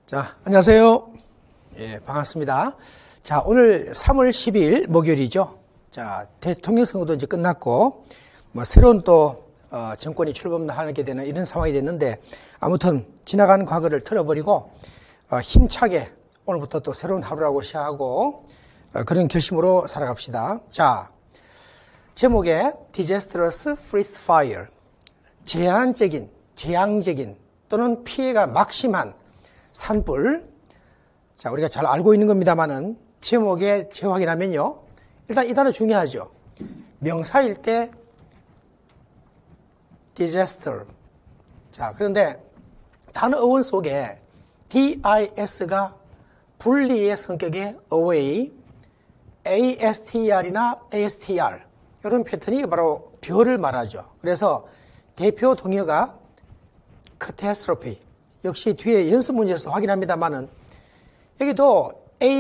자, 안녕하세요. 예, 반갑습니다. 자, 오늘 3월 10일 목요일이죠. 자, 대통령 선거도 이제 끝났고, 새로운 또, 정권이 출범하게 되는 이런 상황이 됐는데, 아무튼, 지나간 과거를 틀어버리고, 힘차게 오늘부터 또 새로운 하루라고 시작하고, 그런 결심으로 살아갑시다. 자, 제목에 Disastrous Forest Fire. 재앙적인 또는 피해가 막심한 산불. 자, 우리가 잘 알고 있는 겁니다만은 제목에 재확인하면요. 일단 이 단어 중요하죠. 명사일 때 disaster. 자, 그런데 단어 어원 속에 dis가 분리의 성격의 away, astr이나 astr 이런 패턴이 바로 별을 말하죠. 그래서 대표 동요가 catastrophe. 역시 뒤에 연습 문제에서 확인합니다만은 여기도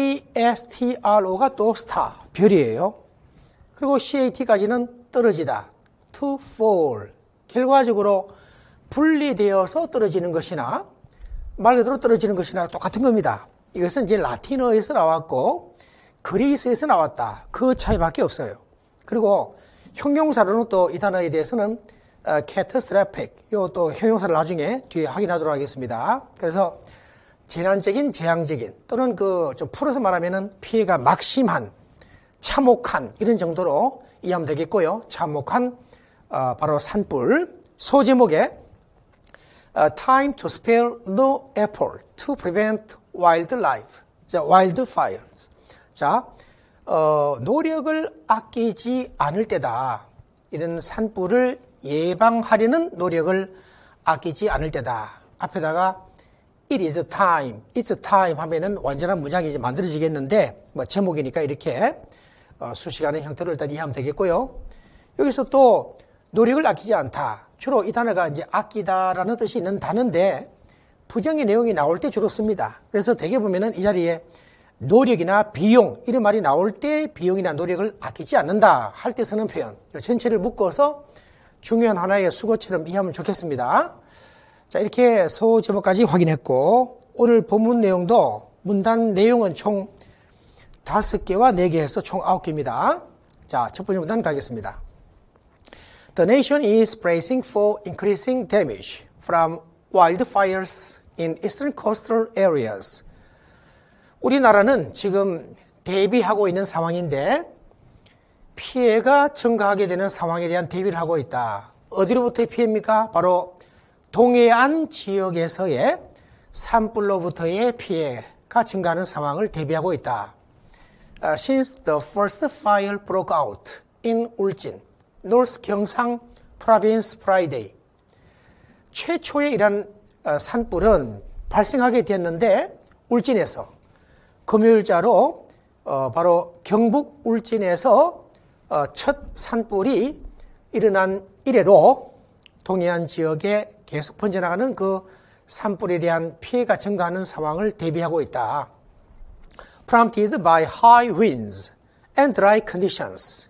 ASTRO가 또 star, 별이에요. 그리고 CAT까지는 떨어지다, to fall. 결과적으로 분리되어서 떨어지는 것이나 말 그대로 떨어지는 것이나 똑같은 겁니다. 이것은 이제 라틴어에서 나왔고 그리스에서 나왔다. 그 차이밖에 없어요. 그리고 형용사로는 또 이 단어에 대해서는 catastrophic, 요 또 형용사를 나중에 뒤에 확인하도록 하겠습니다. 그래서 재난적인, 재앙적인 또는 좀 풀어서 말하면은 피해가 막심한, 참혹한 이런 정도로 이해하면 되겠고요. 참혹한 바로 산불. 소제목에 Time to spare no effort to prevent wildlife, wildfires. 자, 노력을 아끼지 않을 때다. 이런 산불을 예방하려는 노력을 아끼지 않을 때다. 앞에다가 It is time, it's time 하면은 완전한 문장이 이제 만들어지겠는데, 제목이니까 이렇게 수식하는 형태로 일단 이해하면 되겠고요. 여기서 또 노력을 아끼지 않다. 주로 이 단어가 이제 아끼다라는 뜻이 있는 단어인데, 부정의 내용이 나올 때 주로 씁니다. 그래서 대개 보면은 이 자리에 노력이나 비용, 이런 말이 나올 때 비용이나 노력을 아끼지 않는다 할 때 쓰는 표현. 전체를 묶어서 중요한 하나의 수거처럼 이해하면 좋겠습니다. 자, 이렇게 소제목까지 확인했고, 오늘 본문 내용도 문단 내용은 총 5개와 4개에서 총 9개입니다. 자, 첫 번째 문단 가겠습니다. The nation is bracing for increasing damage from wildfires in eastern coastal areas. 우리나라는 지금 대비하고 있는 상황인데 피해가 증가하게 되는 상황에 대한 대비를 하고 있다. 어디로부터의 피해입니까? 바로 동해안 지역에서의 산불로부터의 피해가 증가하는 상황을 대비하고 있다. Since the first fire broke out in 울진, North 경상 Province Friday. 최초의 이런 산불은 발생하게 되었는데 울진에서 금요일자로 바로 경북 울진에서 첫 산불이 일어난 이래로 동해안 지역에 계속 번져나가는 그 산불에 대한 피해가 증가하는 상황을 대비하고 있다. Prompted by high winds and dry conditions.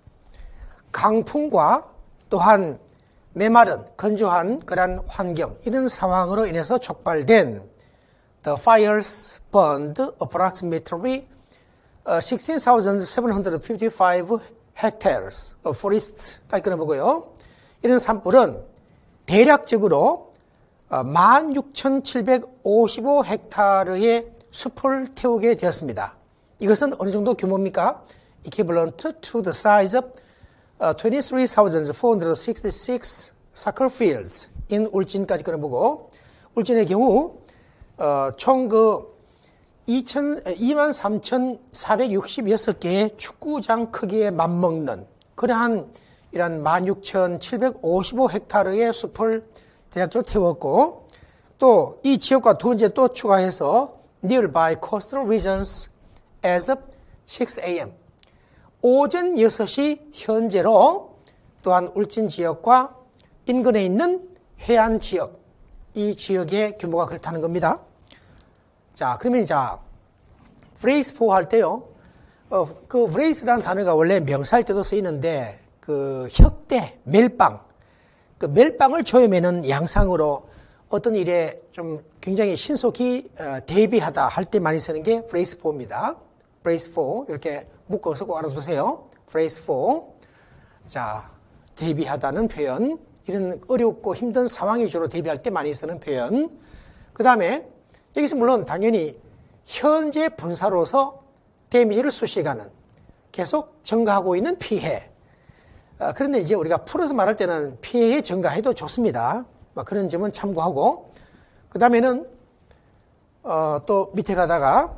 강풍과 또한 메마른, 건조한 그런 환경, 이런 상황으로 인해서 촉발된 The fires burned approximately 16,755 hectares of forest까지 끊어보고요. 이런 산불은 대략적으로 16,755 헥타르의 숲을 태우게 되었습니다. 이것은 어느 정도 규모입니까? Equivalent to the size of 23,466 soccer fields in 울진까지 끊어보고, 울진의 경우 총 23,466개의 축구장 크기에 맞먹는 그러한 이런 16,755 헥타르의 숲을 대략적으로 태웠고, 또 이 지역과 두 번째 또 추가해서 nearby coastal regions as of 6 a.m. 오전 6시 현재로 또한 울진 지역과 인근에 있는 해안 지역, 이 지역의 규모가 그렇다는 겁니다. 자, 그러면 brace for 할 때요. 그 brace라는 단어가 원래 명사일 때도 쓰이는데 그 혁대, 멜빵, 그 멜빵을 조여매는 양상으로 어떤 일에 좀 굉장히 신속히 대비하다 할 때 많이 쓰는 게 phrase for입니다. phrase for 이렇게 묶어서 꼭 알아두세요. phrase for. 자, 대비하다는 표현. 이런 어렵고 힘든 상황에 주로 대비할 때 많이 쓰는 표현. 그 다음에 여기서 물론 당연히 현재 분사로서 데미지를 수식하는 계속 증가하고 있는 피해. 그런데 이제 우리가 풀어서 말할 때는 피해에 증가해도 좋습니다. 그런 점은 참고하고. 그 다음에는 또 밑에 가다가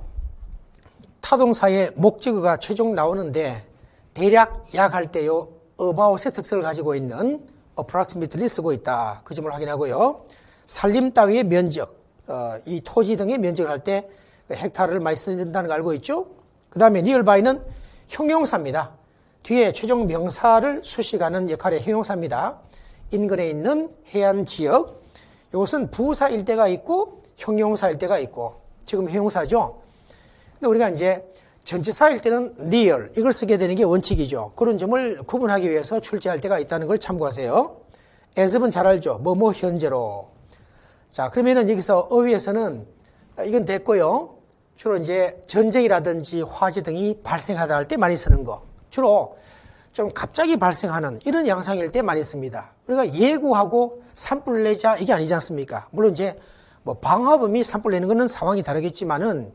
타동사의 목적어가 최종 나오는데 대략 약할 때요 about의 특성을 가지고 있는 approximately 쓰고 있다. 그 점을 확인하고요. 산림 따위의 면적, 이 토지 등의 면적을 할 때 헥타르를 많이 쓴다는 거 알고 있죠? 그 다음에 nearby는 형용사입니다. 뒤에 최종 명사를 수식하는 역할의 형용사입니다. 인근에 있는 해안 지역. 이것은 부사일 때가 있고 형용사일 때가 있고 지금 형용사죠. 근데 우리가 이제 전치사일 때는 near 이걸 쓰게 되는 게 원칙이죠. 그런 점을 구분하기 위해서 출제할 때가 있다는 걸 참고하세요. as은 잘 알죠. 뭐뭐 현재로. 자, 그러면은 여기서 어휘에서는 이건 됐고요. 주로 이제 전쟁이라든지 화재 등이 발생하다 할 때 많이 쓰는 거. 주로 좀 갑자기 발생하는 이런 양상일 때 많이 씁니다. 우리가 예고하고 산불 내자 이게 아니지 않습니까? 물론 이제 뭐 방화범이 산불 내는 거는 상황이 다르겠지만은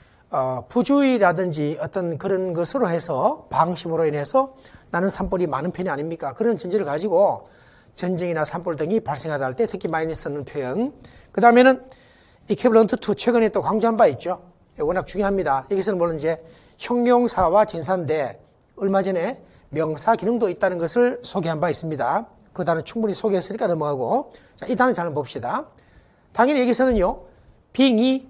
부주의라든지 어떤 그런 것으로 해서 방심으로 인해서 나는 산불이 많은 편이 아닙니까? 그런 전제를 가지고 전쟁이나 산불 등이 발생하다 할 때 특히 많이 쓰는 표현. 그 다음에는 equivalent to 최근에 또 강조한 바 있죠. 워낙 중요합니다. 여기서는 물론 이제 형용사와 진사인데 얼마 전에 명사 기능도 있다는 것을 소개한 바 있습니다. 그 단어 충분히 소개했으니까 넘어가고. 자, 이 단어 잘 봅시다. 당연히 여기서는요, being이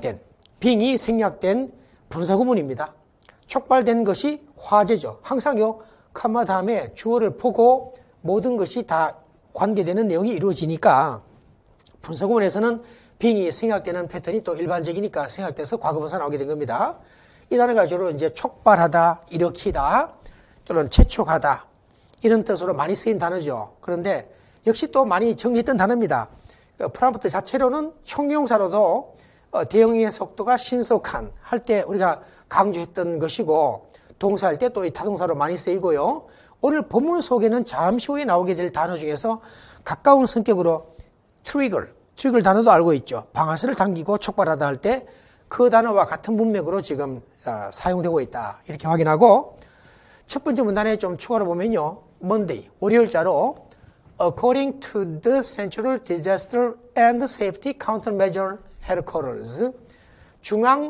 생략된 분사구문입니다. 촉발된 것이 화재죠. 항상요, 컴마 다음에 주어를 보고 모든 것이 다 관계되는 내용이 이루어지니까 분사구문에서는 being이 생략되는 패턴이 또 일반적이니까 생략돼서 과거분사 나오게 된 겁니다. 이 단어가 주로 이제 촉발하다, 일으키다, 또는 재촉하다 이런 뜻으로 많이 쓰인 단어죠. 그런데 역시 또 많이 정리했던 단어입니다. 프랑프트 자체로는 형용사로도 대응의 속도가 신속한 할 때 우리가 강조했던 것이고 동사할 때 또 이 타동사로 많이 쓰이고요. 오늘 본문 속에는 잠시 후에 나오게 될 단어 중에서 가까운 성격으로 트리거 단어도 알고 있죠. 방아쇠를 당기고 촉발하다 할 때 그 단어와 같은 문맥으로 지금 사용되고 있다. 이렇게 확인하고 첫 번째 문단에 좀 추가로 보면요. Monday, 월요일자로 According to the Central Disaster and Safety Countermeasure Headquarters, 중앙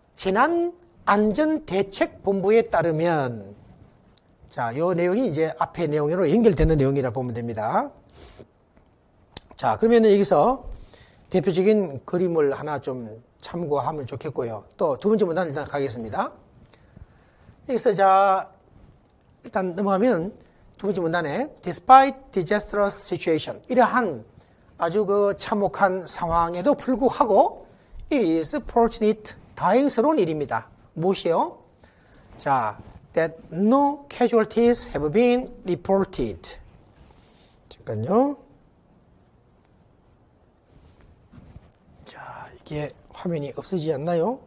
재난안전대책본부에 따르면, 자, 이 내용이 이제 앞의 내용으로 연결되는 내용이라 보면 됩니다. 자, 그러면 여기서 대표적인 그림을 하나 좀 참고하면 좋겠고요. 또 두 번째 문단 일단 가겠습니다. 여기서 자, 일단 넘어가면 두 번째 문단에 Despite disastrous situation, 이러한 아주 그 참혹한 상황에도 불구하고 It is fortunate, 다행스러운 일입니다. 무엇이요? 자, that no casualties have been reported. 잠깐요. 자, 이게 화면이 없어지지 않나요?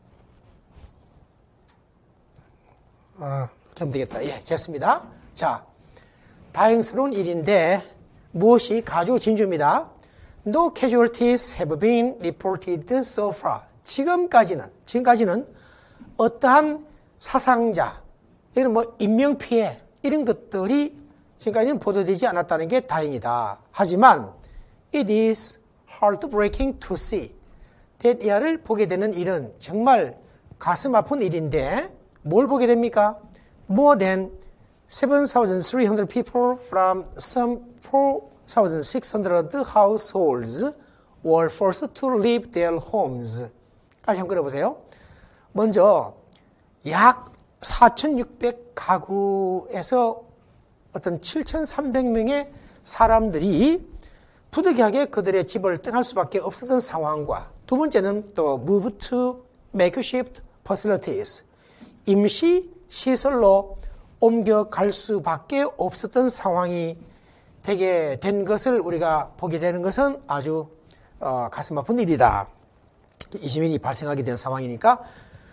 이렇게 하면 되겠다. 예, 됐습니다. 자, 다행스러운 일인데 무엇이 가주 진주입니다. No casualties have been reported so far. 지금까지는 어떠한 사상자, 이런 뭐 인명피해 이런 것들이 지금까지는 보도되지 않았다는 게 다행이다. 하지만 it is heartbreaking to see. 데디아를 보게 되는 일은 정말 가슴 아픈 일인데 뭘 보게 됩니까? More than 7,300 people from some 4,600 households were forced to leave their homes. 다시 한번 끌어보세요. 먼저 약 4,600 가구에서 어떤 7,300명의 사람들이 부득이하게 그들의 집을 떠날 수밖에 없었던 상황과 두 번째는 또 move to makeshift facilities. 임시 시설로 옮겨갈 수밖에 없었던 상황이 되게 된 것을 우리가 보게 되는 것은 아주 가슴 아픈 일이다. 이재민이 발생하게 된 상황이니까.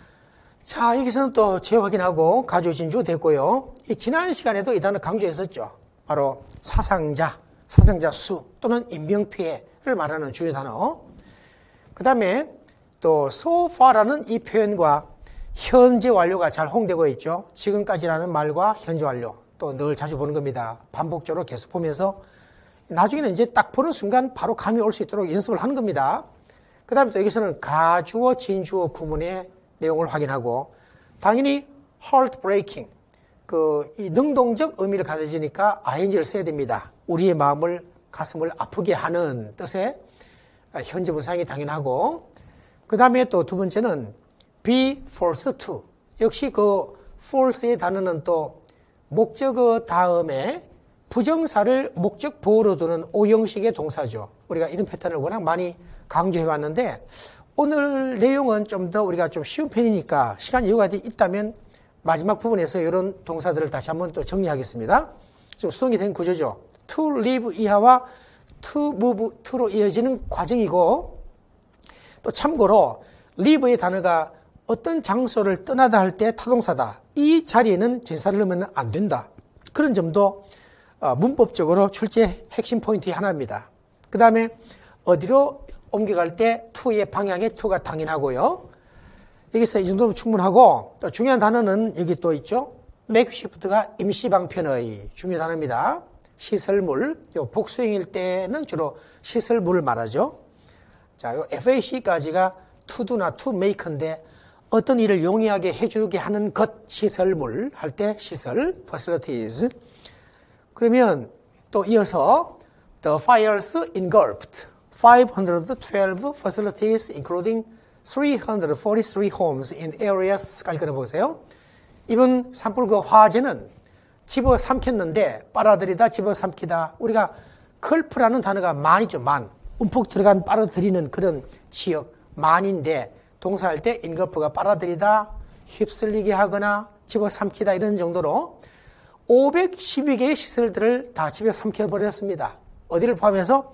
자, 여기서는 또 재확인하고 가주 진주 됐고요. 지난 시간에도 이 단어 강조했었죠. 바로 사상자 수 또는 인명피해를 말하는 주요 단어. 그 다음에 또 so far라는 이 표현과 현재 완료가 잘 홍되고 있죠. 지금까지라는 말과 현재 완료 또 늘 자주 보는 겁니다. 반복적으로 계속 보면서 나중에는 이제 딱 보는 순간 바로 감이 올 수 있도록 연습을 하는 겁니다. 그 다음에 또 여기서는 가주어 진주어 구문의 내용을 확인하고 당연히 heartbreaking 이 능동적 의미를 가져지니까 ing를 써야 됩니다. 우리의 마음을 가슴을 아프게 하는 뜻의 현재 분사형이 당연하고 그 다음에 또 두 번째는 be forced to 역시 그 force의 단어는 또 목적어 다음에 부정사를 목적 보호로 두는 오형식의 동사죠. 우리가 이런 패턴을 워낙 많이 강조해 왔는데 오늘 내용은 좀 더 우리가 좀 쉬운 편이니까 시간 여유가 있다면 마지막 부분에서 이런 동사들을 다시 한번 또 정리하겠습니다. 지금 수동이 된 구조죠. to live 이하와 to move to로 이어지는 과정이고 또 참고로 live의 단어가 어떤 장소를 떠나다 할 때 타동사다. 이 자리에는 전사를 넣으면 안 된다. 그런 점도 문법적으로 출제 핵심 포인트의 하나입니다. 그 다음에 어디로 옮겨갈 때 to의 방향에 to가 당연하고요. 여기서 이 정도면 충분하고 또 중요한 단어는 여기 또 있죠. makeshift가 임시방편의 중요한 단어입니다. 시설물, 복수형일 때는 주로 시설물을 말하죠. 자, 요 FAC까지가 to do나 to make인데 어떤 일을 용이하게 해주게 하는 것, 시설물 할 때 시설, facilities. 그러면 또 이어서 the fires engulfed 512 facilities including 343 homes in areas까지 끊어보세요. 이번 산불 그 화재는 집어삼켰는데 빨아들이다 집어삼키다 우리가 걸프라는 단어가 만이죠. 만 움푹 들어간 빨아들이는 그런 지역 만인데 동사할 때 engulf가 빨아들이다 휩쓸리게 하거나 집어삼키다 이런 정도로 512개의 시설들을 다 집어삼켜버렸습니다. 어디를 포함해서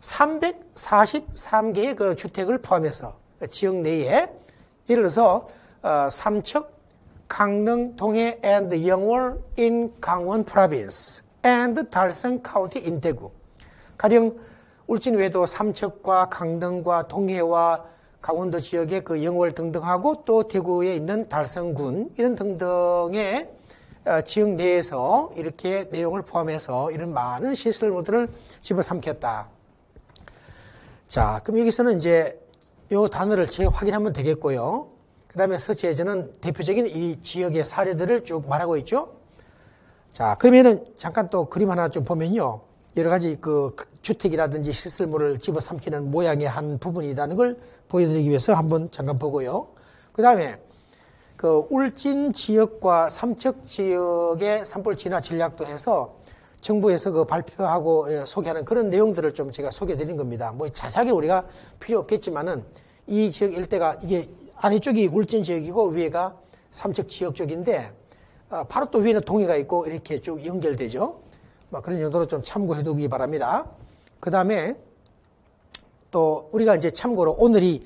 343개의 그 주택을 포함해서 지역 내에 예를 들어서 삼척, 강릉, 동해 and 영월 in 강원 province and 달성 county in 대구. 가령 울진 외에도 삼척과 강릉과 동해와 강원도 지역의 그 영월 등등하고 또 대구에 있는 달성군 이런 등등의 지역 내에서 이렇게 내용을 포함해서 이런 많은 시설물들을 집어삼켰다. 자, 그럼 여기서는 이제 이 단어를 재확인하면 되겠고요. 그 다음에 서치에서는 대표적인 이 지역의 사례들을 쭉 말하고 있죠. 자, 그러면은 잠깐 또 그림 하나 좀 보면요. 여러 가지 그 주택이라든지 시설물을 집어삼키는 모양의 한 부분이라는 걸 보여드리기 위해서 한번 잠깐 보고요. 그 다음에 그 울진 지역과 삼척 지역의 산불 진화 전략도 해서 정부에서 그 발표하고 소개하는 그런 내용들을 좀 제가 소개해 드린 겁니다. 뭐 자세하게 우리가 필요 없겠지만은 이 지역 일대가 이게 아래쪽이 울진 지역이고 위에가 삼척 지역 쪽인데 바로 또 위에는 동해가 있고 이렇게 쭉 연결되죠. 뭐 그런 정도로 좀 참고해 두기 바랍니다. 그 다음에 또 우리가 이제 참고로 오늘이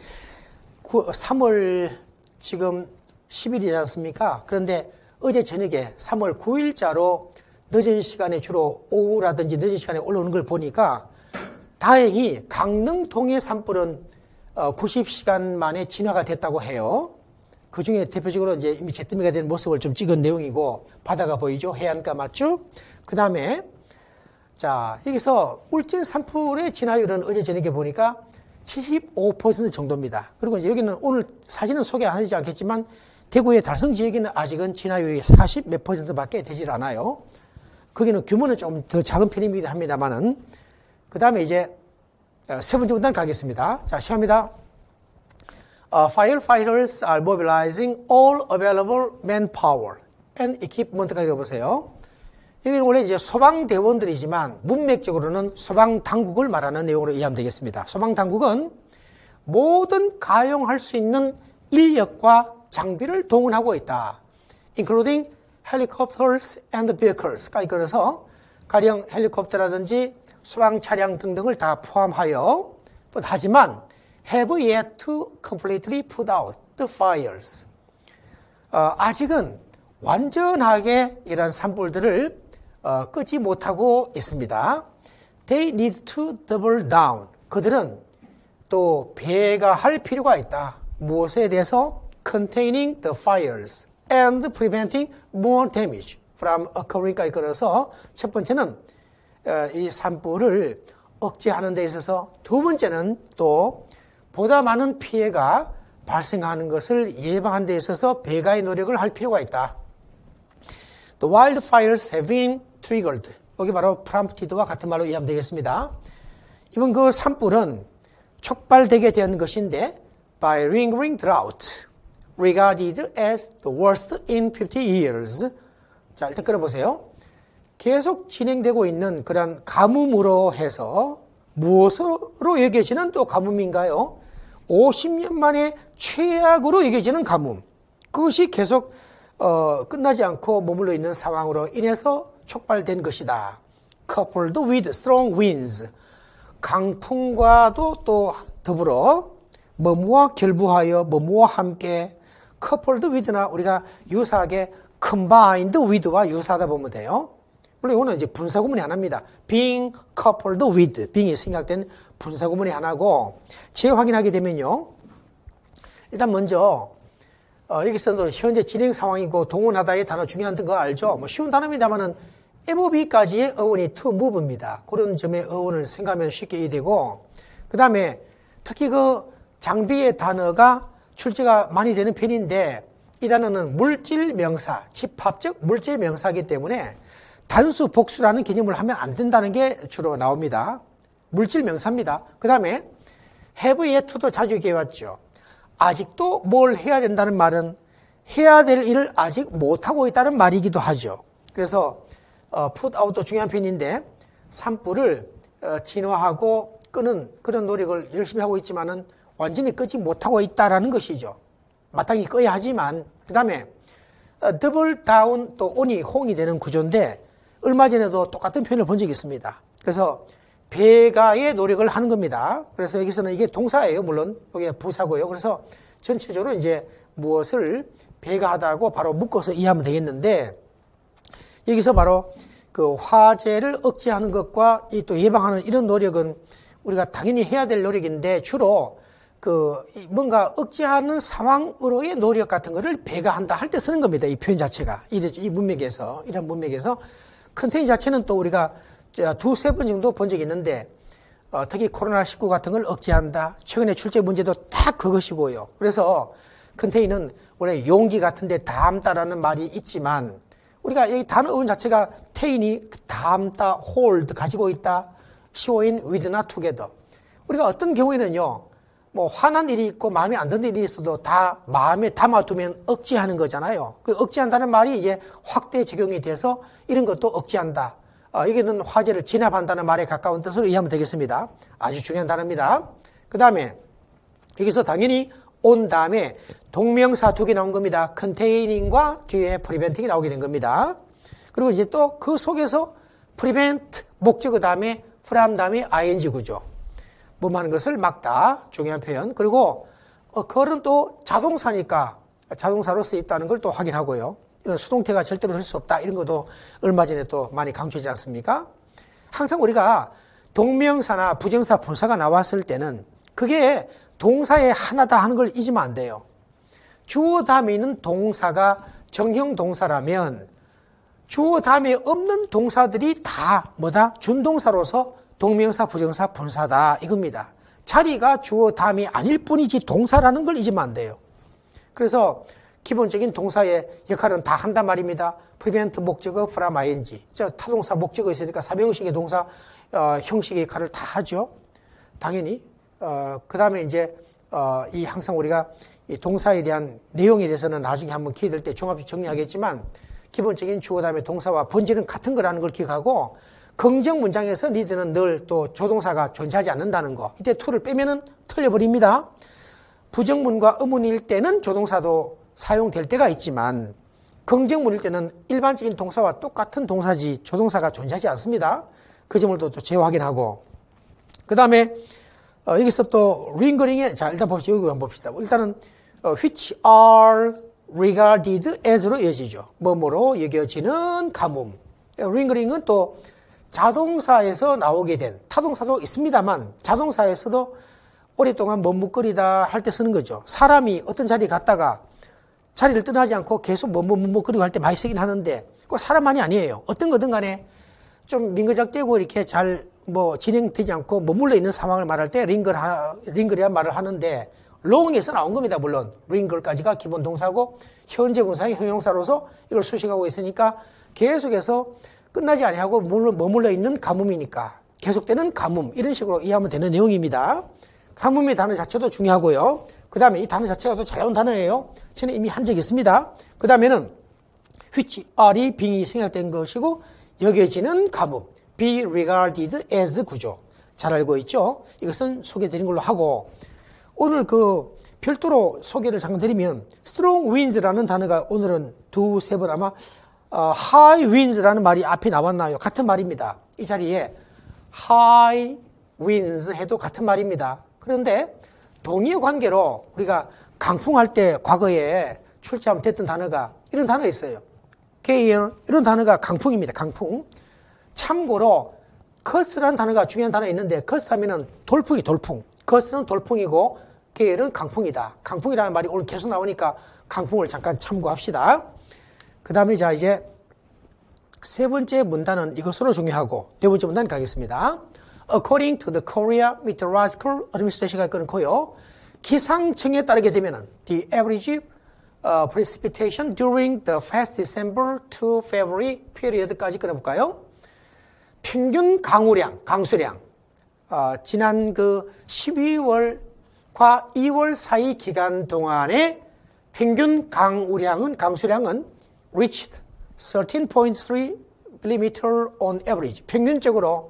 3월 지금 10일이지 않습니까? 그런데 어제 저녁에 3월 9일자로 늦은 시간에 주로 오후라든지 늦은 시간에 올라오는 걸 보니까 다행히 강릉 동해 산불은 90시간 만에 진화가 됐다고 해요. 그 중에 대표적으로 이제 이미 잿더미가 된 모습을 좀 찍은 내용이고 바다가 보이죠? 해안가 맞죠? 그 다음에 자 여기서 울진 산불의 진화율은 어제 저녁에 보니까 75% 정도입니다. 그리고 이제 여기는 오늘 사진은 소개 안 하지 않겠지만 대구의 달성 지역에는 아직은 진화율이 40 몇 %밖에 되질 않아요. 거기는 규모는 좀 더 작은 편이긴 합니다만은 그 다음에 이제 세 번째 문단 가겠습니다. 자, 시작합니다. Firefighters are mobilizing all available manpower and equipment까지 읽어보세요. 여기는 원래 이제 소방대원들이지만 문맥적으로는 소방당국을 말하는 내용으로 이해하면 되겠습니다. 소방당국은 모든 가용할 수 있는 인력과 장비를 동원하고 있다. including helicopters and vehicles까지 끌어서 가령 헬리콥터라든지 소방 차량 등등을 다 포함하여 But 하지만 have yet to completely put out the fires. 아직은 완전하게 이런 산불들을 끄지 못하고 있습니다. They need to double down. 그들은 또 배가할 필요가 있다. 무엇에 대해서? Containing the fires and preventing more damage from occurring까지 끌어서 첫 번째는 이 산불을 억제하는 데 있어서 두 번째는 또 보다 많은 피해가 발생하는 것을 예방하는 데 있어서 배가의 노력을 할 필요가 있다. The wildfires have been triggered. 여기 바로 prompted와 같은 말로 이해하면 되겠습니다. 이번 그 산불은 촉발되게 된 것인데 by lingering drought regarded as the worst in 50 years. 자, 일단 끌어보세요. 계속 진행되고 있는 그런 가뭄으로 해서 무엇으로 여겨지는 또 가뭄인가요? 50년 만에 최악으로 여겨지는 가뭄. 그것이 계속 끝나지 않고 머물러 있는 상황으로 인해서 촉발된 것이다. Coupled with strong winds. 강풍과도 또 더불어 뭐뭐와 결부하여 뭐뭐와 함께 coupled with나 우리가 유사하게 combined with와 유사하다 보면 돼요. 물론 이거는 이제 분사구문이 하나입니다. being coupled with, being이 생략된 분사구문이 하나고 재확인하게 되면요. 일단 먼저 여기서도 현재 진행 상황이고 동원하다의 단어 중요한 거 알죠? 뭐 쉬운 단어입니다만은 MOV까지의 어원이 to move입니다. 그런 점의 어원을 생각하면 쉽게 이해되고 그 다음에 특히 그 장비의 단어가 출제가 많이 되는 편인데 이 단어는 물질 명사, 집합적 물질 명사이기 때문에 단수 복수라는 개념을 하면 안 된다는 게 주로 나옵니다. 물질 명사입니다. 그 다음에 have yet to도 자주 얘기해왔죠. 아직도 뭘 해야 된다는 말은 해야 될 일을 아직 못하고 있다는 말이기도 하죠. 그래서 put out도 중요한 편인데 산불을 진화하고 끄는 그런 노력을 열심히 하고 있지만은 완전히 끄지 못하고 있다는 것이죠. 마땅히 꺼야 하지만 그 다음에 double down 또 on이 홍이 되는 구조인데 얼마 전에도 똑같은 표현을 본 적이 있습니다. 그래서 배가의 노력을 하는 겁니다. 그래서 여기서는 이게 동사예요. 물론 이게 부사고요. 그래서 전체적으로 이제 무엇을 배가하다고 바로 묶어서 이해하면 되겠는데 여기서 바로 그 화재를 억제하는 것과 또 예방하는 이런 노력은 우리가 당연히 해야 될 노력인데 주로 그 뭔가 억제하는 상황으로의 노력 같은 거를 배가한다 할 때 쓰는 겁니다. 이 표현 자체가 이 문맥에서 이런 문맥에서 컨테인 자체는 또 우리가 두세 번 정도 본 적이 있는데 특히 코로나19 같은 걸 억제한다. 최근에 출제 문제도 다 그것이고요. 그래서 컨테인은 원래 용기 같은 데 담다라는 말이 있지만 우리가 여기 단어 어원 자체가 테인이 담다, hold 가지고 있다. showing with나 together. 우리가 어떤 경우에는요. 뭐 화난 일이 있고 마음에 안 드는 일이 있어도 다 마음에 담아두면 억제하는 거잖아요. 그 억제한다는 말이 이제 확대 적용이 돼서 이런 것도 억제한다. 여기는 화재를 진압한다는 말에 가까운 뜻으로 이해하면 되겠습니다. 아주 중요한 단어입니다. 그 다음에 여기서 당연히 온 다음에 동명사 두 개 나온 겁니다. containing 뒤에 preventing이 나오게 된 겁니다. 그리고 이제 또 그 속에서 prevent 목적어 다음에 from 다음에 ing 구조. 뭐하는 것을 막다. 중요한 표현. 그리고 그거는 또 자동사니까 자동사로 쓰였다는 걸 또 확인하고요. 수동태가 절대로 할 수 없다. 이런 것도 얼마 전에 또 많이 강조하지 않습니까? 항상 우리가 동명사나 부정사, 분사가 나왔을 때는 그게 동사의 하나다 하는 걸 잊으면 안 돼요. 주어 다음에 있는 동사가 정형 동사라면 주어 다음에 없는 동사들이 다 뭐다? 준동사로서 동명사, 부정사, 분사다 이겁니다. 자리가 주어 다음이 아닐 뿐이지 동사라는 걸 잊으면 안 돼요. 그래서 기본적인 동사의 역할은 다 한단 말입니다. prevent 목적어 from ing. 타동사 목적어 있으니까 사명식의 동사 형식의 역할을 다 하죠. 당연히. 그 다음에 이제 이 항상 우리가 이 동사에 대한 내용에 대해서는 나중에 한번 기회 될 때 종합적으로 정리하겠지만 기본적인 주어 다음에 동사와 본질은 같은 거라는 걸 기억하고 긍정 문장에서 니드는 늘 또 조동사가 존재하지 않는다는 거. 이때 to를 빼면은 틀려버립니다. 부정문과 의문일 때는 조동사도 사용될 때가 있지만 긍정문일 때는 일반적인 동사와 똑같은 동사지 조동사가 존재하지 않습니다. 그 점을 또 재확인하고 그 다음에 여기서 또 링거링에, 자, 일단 봅시다. 여기 한번 봅시다. 일단은, which are regarded as로 이어지죠. 뭐뭐로 여겨지는 가뭄. 링거링은 또 자동사에서 나오게 된, 타동사도 있습니다만, 자동사에서도 오랫동안 머뭇거리다 할 때 쓰는 거죠. 사람이 어떤 자리에 갔다가 자리를 떠나지 않고 계속 머뭇거리고 할 때 많이 쓰긴 하는데, 그 사람만이 아니에요. 어떤 거든 간에 좀 민거작되고 이렇게 잘 진행되지 않고 머물러 있는 상황을 말할 때 링걸이란 말을 하는데, long에서 나온 겁니다. 물론 링걸까지가 기본 동사고 현재 분사의 형용사로서 이걸 수식하고 있으니까 계속해서 끝나지 아니하고 머물러 있는 가뭄이니까 계속되는 가뭄, 이런 식으로 이해하면 되는 내용입니다. 가뭄의 단어 자체도 중요하고요. 그 다음에 이 단어 자체가 또 잘 나온 단어예요. 저는 이미 한 적이 있습니다. 그 다음에는 which are이 being이 생략된 것이고 여겨지는 가뭄, be regarded as 구조. 잘 알고 있죠? 이것은 소개드린 걸로 하고, 오늘 그 별도로 소개를 잠깐 드리면 strong winds라는 단어가 오늘은 두세 번 아마 high winds라는 말이 앞에 나왔나요? 같은 말입니다. 이 자리에 high winds 해도 같은 말입니다. 그런데 동의어 관계로 우리가 강풍할 때 과거에 출제하면 됐던 단어가 이런 단어가 있어요. gale, 이런 단어가 강풍입니다. 강풍. 참고로 커스트라는 단어가 중요한 단어가 있는데, 커스트 하면은 돌풍이 돌풍. 커스트는 돌풍이고 gale은 강풍이다. 강풍이라는 말이 오늘 계속 나오니까 강풍을 잠깐 참고합시다. 그 다음에 자 이제 세 번째 문단은 이것으로 중요하고, 네 번째 문단 가겠습니다. According to the Korea Meteorological Administration가 끊고요. 기상청에 따르게 되면은 the average precipitation during the first December to February period까지 끊어볼까요? 평균 강수량, 지난 그 12월과 2월 사이 기간 동안의 평균 강수량은 reached 13.3 mm on average. 평균적으로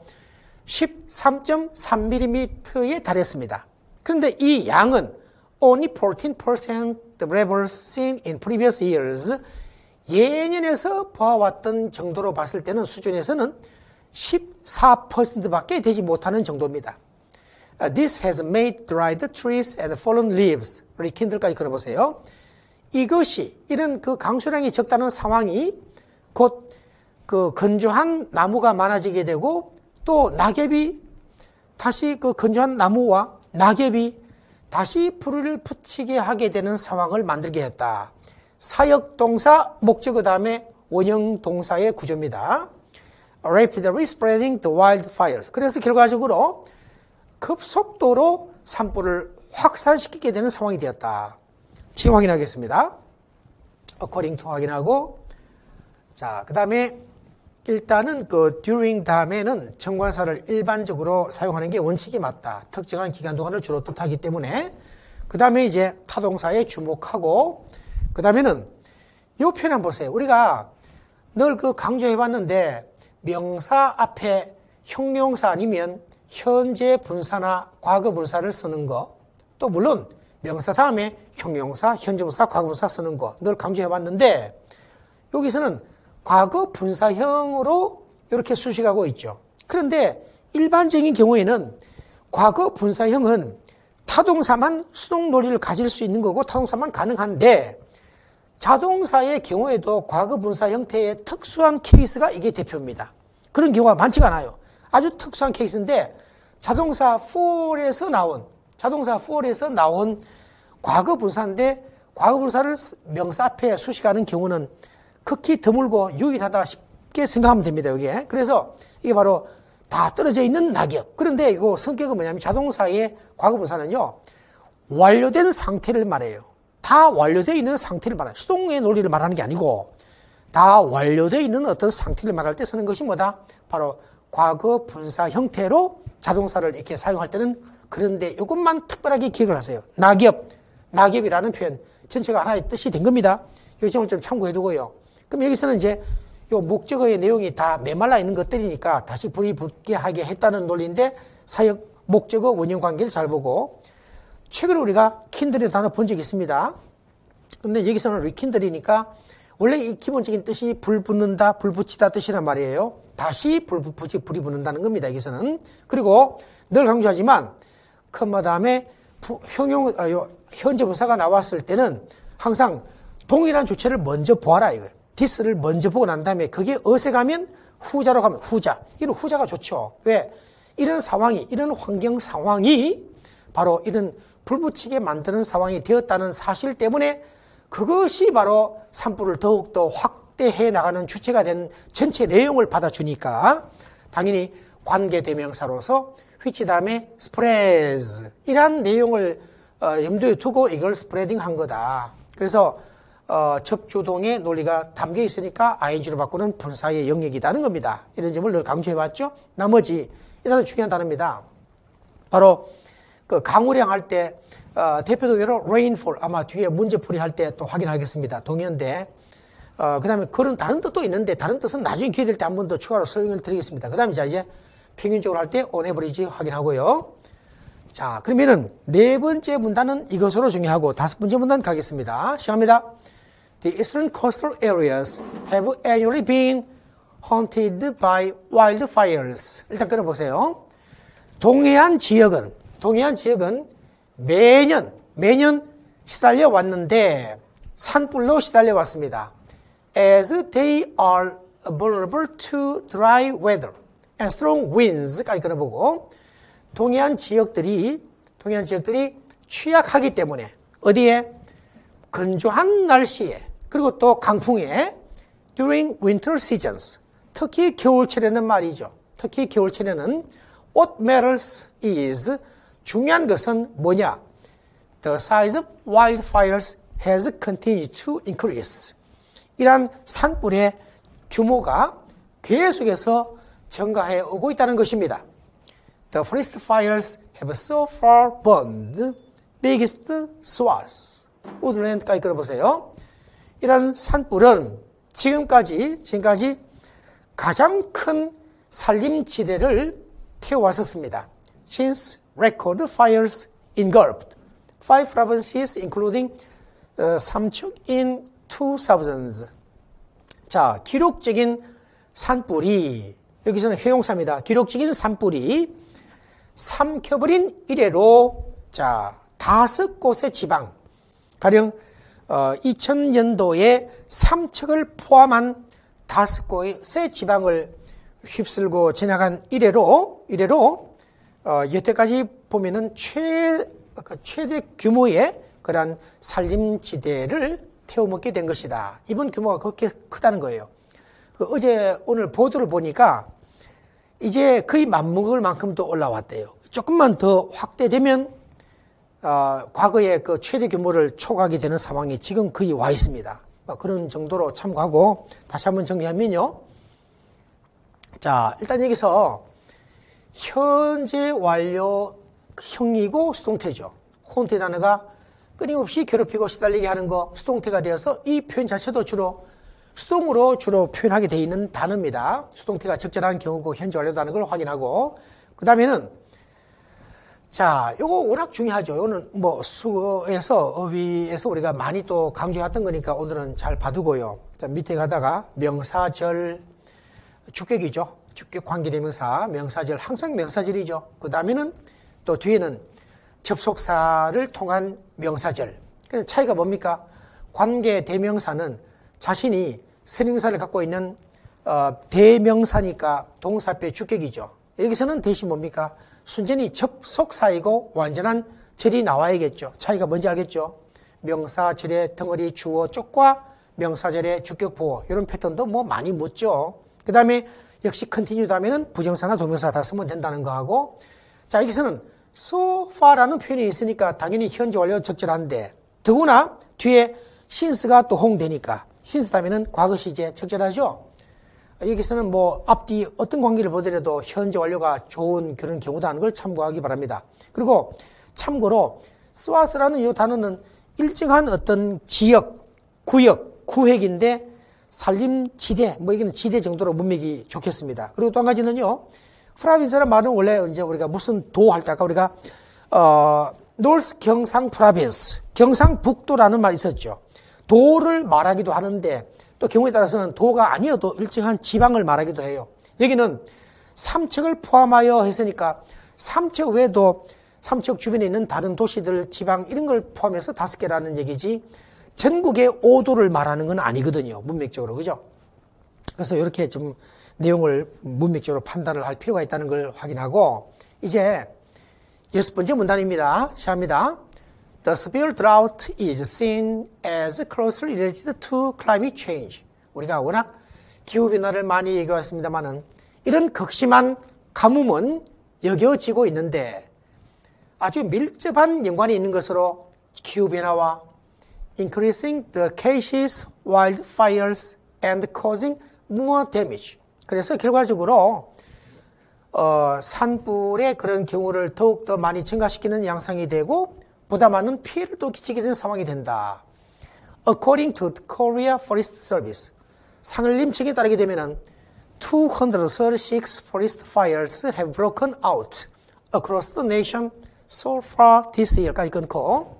13.3mm에 달했습니다. 그런데 이 양은 only 14% the levels seen in previous years. 예년에서 보아왔던 정도로 봤을 때는 수준에서는 14%밖에 되지 못하는 정도입니다. This has made dried trees and fallen leaves. 리킨들까지 걸어보세요. 이것이, 이런 그 강수량이 적다는 상황이 곧 그 건조한 나무가 많아지게 되고, 또 낙엽이 다시 그 건조한 나무와 낙엽이 다시 불을 붙이게 하게 되는 상황을 만들게 했다. 사역동사 목적어 다음에 원형동사의 구조입니다. Rapidly spreading the wildfires. 그래서 결과적으로 급속도로 산불을 확산시키게 되는 상황이 되었다. 지금 확인하겠습니다. According to 확인하고, 자, 그 다음에 일단은 그 during 다음에는 정관사를 일반적으로 사용하는 게 원칙이 맞다. 특정한 기간 동안을 주로 뜻하기 때문에. 그 다음에 이제 타동사에 주목하고, 그 다음에는 이 표현 한번 보세요. 우리가 늘 그 강조해봤는데, 명사 앞에 형용사 아니면 현재 분사나 과거 분사를 쓰는 거, 또 물론 명사 다음에 형용사, 현재 분사, 과거 분사 쓰는 거 늘 강조해봤는데, 여기서는 과거 분사형으로 이렇게 수식하고 있죠. 그런데 일반적인 경우에는 과거 분사형은 타동사만 수동 논리를 가질 수 있는 거고 타동사만 가능한데, 자동사의 경우에도 과거 분사 형태의 특수한 케이스가 이게 대표입니다. 그런 경우가 많지가 않아요. 아주 특수한 케이스인데, 자동사 4에서 나온 과거 분사인데, 과거 분사를 명사 앞에 수식하는 경우는 극히 드물고 유일하다 쉽게 생각하면 됩니다, 여기에. 그래서 이게 바로 다 떨어져 있는 낙엽. 그런데 이거 성격은 뭐냐면, 자동사의 과거 분사는요, 완료된 상태를 말해요. 다 완료되어 있는 상태를 말해요. 수동의 논리를 말하는 게 아니고, 다 완료되어 있는 어떤 상태를 말할 때 쓰는 것이 뭐다? 바로 과거 분사 형태로 자동사를 이렇게 사용할 때는, 그런데 이것만 특별하게 기억을 하세요. 낙엽이라는 표현 전체가 하나의 뜻이 된 겁니다. 이 점을 좀 참고해 두고요. 그럼 여기서는 이제 이 목적어의 내용이 다 메말라 있는 것들이니까 다시 불이 붙게 하게 했다는 논리인데, 사역, 목적어, 원형 관계를 잘 보고, 최근에 우리가 킨들의 단어 본 적이 있습니다. 근데 여기서는 리킨들이니까 원래 이 기본적인 뜻이 불 붙는다, 불 붙이다 뜻이란 말이에요. 다시 불이 붙는다는 겁니다, 여기서는. 그리고 늘 강조하지만 컴마 다음에 현재 분사가 나왔을 때는 항상 동일한 주체를 먼저 보아라 이거예요. this를 먼저 보고 난 다음에 그게 어색하면 후자로 가면 후자. 이런 후자가 좋죠. 왜? 이런 상황이, 이런 환경 상황이 바로 이런 불붙이게 만드는 상황이 되었다는 사실 때문에 그것이 바로 산불을 더욱더 확대해 나가는 주체가 된 전체 내용을 받아주니까 당연히 관계대명사로서 which 다음에 spreads 이란 내용을 염두에 두고 이걸 스프레딩 한 거다. 그래서 접주동의 논리가 담겨 있으니까 ing로 바꾸는 분사의 영역이라는 겁니다. 이런 점을 늘 강조해봤죠. 나머지 이 단어 중요한 단어입니다. 바로 그 강우량 할 때 대표 동의로 rainfall 아마 뒤에 문제풀이 할 때 또 확인하겠습니다. 동의어인데 그 다음에 그런 다른 뜻도 있는데 다른 뜻은 나중에 기회 될 때 한 번 더 추가로 설명을 드리겠습니다. 그 다음에 이제 평균적으로 할 때 on average 확인하고요. 자, 그러면은 네 번째 문단은 이것으로 정의하고 다섯 번째 문단 가겠습니다. 시작합니다. The eastern coastal areas have annually been haunted by wildfires. 일단 끊어보세요. 동해안 지역은 매년 시달려 왔는데 산불로 시달려 왔습니다. As they are vulnerable to dry weather and strong winds까지 끊어보고 동해안 지역들이 취약하기 때문에 어디에? 건조한 날씨에 그리고 또 강풍에 during winter seasons 특히 겨울철에는 말이죠. 특히 겨울철에는 what matters is 중요한 것은 뭐냐? The size of wildfires has continued to increase. 이러한 산불의 규모가 계속해서 증가해 오고 있다는 것입니다. The forest fires have so far burned biggest swaths. 우드랜드까지 끌어보세요. 이런 산불은 지금까지 가장 큰 산림지대를 태워왔었습니다. Since record fires engulfed 5 provinces including 삼척 in 2000s. 자, 기록적인 산불이 여기서는 회용사입니다. 기록적인 산불이 삼켜버린 이래로 자 5곳의 지방 가령 2000년도에 삼척을 포함한 5곳의 지방을 휩쓸고 지나간 이래로 여태까지 보면은 최대 규모의 그러한 산림지대를 태워먹게 된 것이다. 이번 규모가 그렇게 크다는 거예요. 어제 오늘 보도를 보니까 이제 거의 맞먹을 만큼도 올라왔대요. 조금만 더 확대되면 과거의 그 최대 규모를 초과하게 되는 상황이 지금 거의 와 있습니다. 그런 정도로 참고하고 다시 한번 정리하면요. 자, 일단 여기서 현재 완료형이고 수동태죠. 혼태 단어가 끊임없이 괴롭히고 시달리게 하는 거 수동태가 되어서 이 표현 자체도 수동으로 주로 표현하게 되어 있는 단어입니다. 수동태가 적절한 경우고 현재 완료다는 걸 확인하고 그 다음에는 자, 요거 워낙 중요하죠. 요거는 뭐 수어에서 어휘에서 우리가 많이 또 강조했던 거니까 오늘은 잘 봐두고요. 자, 밑에 가다가 명사절 주격이죠. 주격 관계대명사 명사절 항상 명사절이죠. 그 다음에는 또 뒤에는 접속사를 통한 명사절. 차이가 뭡니까? 관계대명사는 자신이 선행사를 갖고 있는 대명사니까 동사표 주격이죠. 여기서는 대신 뭡니까? 순전히 접속사이고 완전한 절이 나와야겠죠. 차이가 뭔지 알겠죠? 명사절의 덩어리 주어 쪽과 명사절의 주격 보호 이런 패턴도 뭐 많이 묻죠. 그 다음에 역시 continue 다음에는 부정사나 동명사 다 쓰면 된다는 거하고 자 여기서는 so far라는 표현이 있으니까 당연히 현재 완료 적절한데 더구나 뒤에 since가 또 호응되니까 since 다음에는 과거 시제 적절하죠. 여기서는 뭐 앞뒤 어떤 관계를 보더라도 현재 완료가 좋은 그런 경우다 하는 걸 참고하기 바랍니다. 그리고 참고로 스와스라는 이 단어는 일정한 어떤 지역, 구역, 구획인데 산림지대, 뭐 이거는 지대 정도로 문맥이 좋겠습니다. 그리고 또 한 가지는요, 프라빈스라는 말은 원래 이제 우리가 무슨 도 할 때 아까 우리가 노스 경상 프라빈스, 경상북도라는 말이 있었죠. 도를 말하기도 하는데 또 경우에 따라서는 도가 아니어도 일정한 지방을 말하기도 해요. 여기는 삼척을 포함하여 했으니까 삼척 외에도 삼척 주변에 있는 다른 도시들, 지방 이런 걸 포함해서 5개라는 얘기지 전국의 5도를 말하는 건 아니거든요. 문맥적으로. 그죠? 그래서 이렇게 좀 내용을 문맥적으로 판단을 할 필요가 있다는 걸 확인하고 이제 6번째 문단입니다. 시작합니다. The severe drought is seen as closely related to climate change. 우리가 워낙 기후변화를 많이 얘기했습니다만은 이런 극심한 가뭄은 여겨지고 있는데 아주 밀접한 연관이 있는 것으로 기후변화와 increasing the cases wildfires and causing more damage. 그래서 결과적으로 산불의 그런 경우를 더욱더 많이 증가시키는 양상이 되고 보다 많은 피해를 또 끼치게 되는 상황이 된다. According to the Korea Forest Service, 산림청에 측에 따르게 되면은 236 forest fires have broken out across the nation so far this year까지 끊고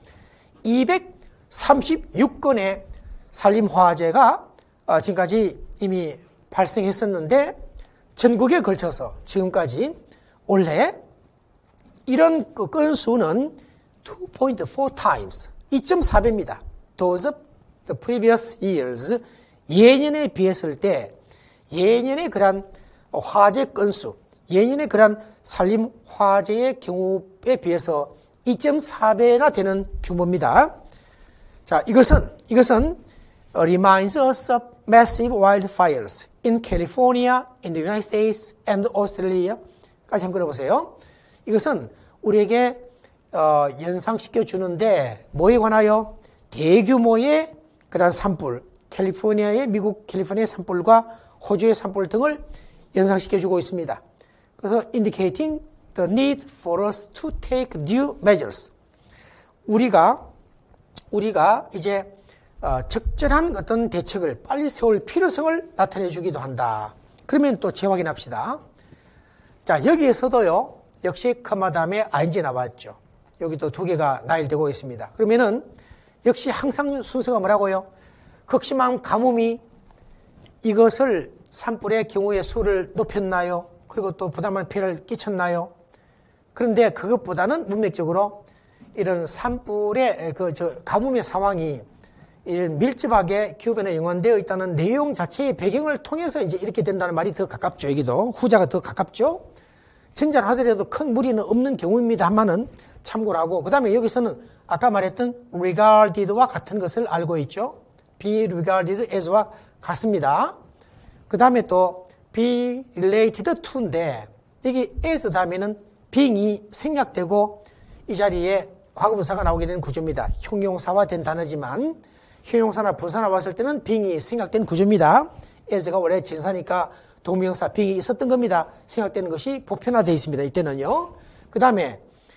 236건의 산림화재가 지금까지 이미 발생했었는데 전국에 걸쳐서 지금까지 올해 이런 건수는 2.4 times, 2.4배입니다. Those of the previous years, 예년에 비했을 때 예년의 그런 화재 건수, 예년의 그런 산림 화재의 경우에 비해서 2.4배나 되는 규모입니다. 자, 이것은 reminds us of massive wildfires in California, in the United States and Australia까지 한번 끌어보세요. 이것은 우리에게 연상시켜 주는데 뭐에 관하여 대규모의 그런 산불, 미국 캘리포니아의 산불과 호주의 산불 등을 연상시켜 주고 있습니다. 그래서 indicating the need for us to take due measures. 우리가 이제 적절한 어떤 대책을 빨리 세울 필요성을 나타내 주기도 한다. 그러면 또 재확인합시다. 자, 여기에서도요, 역시 커마 다음에 ing 나왔죠. 여기도 2개가 나열되고 있습니다. 그러면은 역시 항상 순서가 뭐라고요? 극심한 가뭄이 이것을 산불의 경우의 수를 높였나요? 그리고 또 부담한 피해를 끼쳤나요? 그런데 그것보다는 문맥적으로 이런 산불의 가뭄의 상황이 이런 밀접하게 기후변화에 연관되어 있다는 내용 자체의 배경을 통해서 이제 이렇게 된다는 말이 더 가깝죠. 여기도 후자가 더 가깝죠. 전자를 하더라도 큰 무리는 없는 경우입니다만은 참고를 하고, 그 다음에 여기서는 아까 말했던 regarded와 같은 것을 알고 있죠. be regarded as와 같습니다. 그 다음에 또 be related to인데 여기 as 다음에는 being이 생략되고 이 자리에 과거분사가 나오게 되는 구조입니다. 형용사화 된 단어지만 형용사나 분사나 왔을 때는 being이 생략된 구조입니다. as가 원래 전사니까 동명사 being이 있었던 겁니다. 생략되는 것이 보편화되어 있습니다. 이때는요. 그 다음에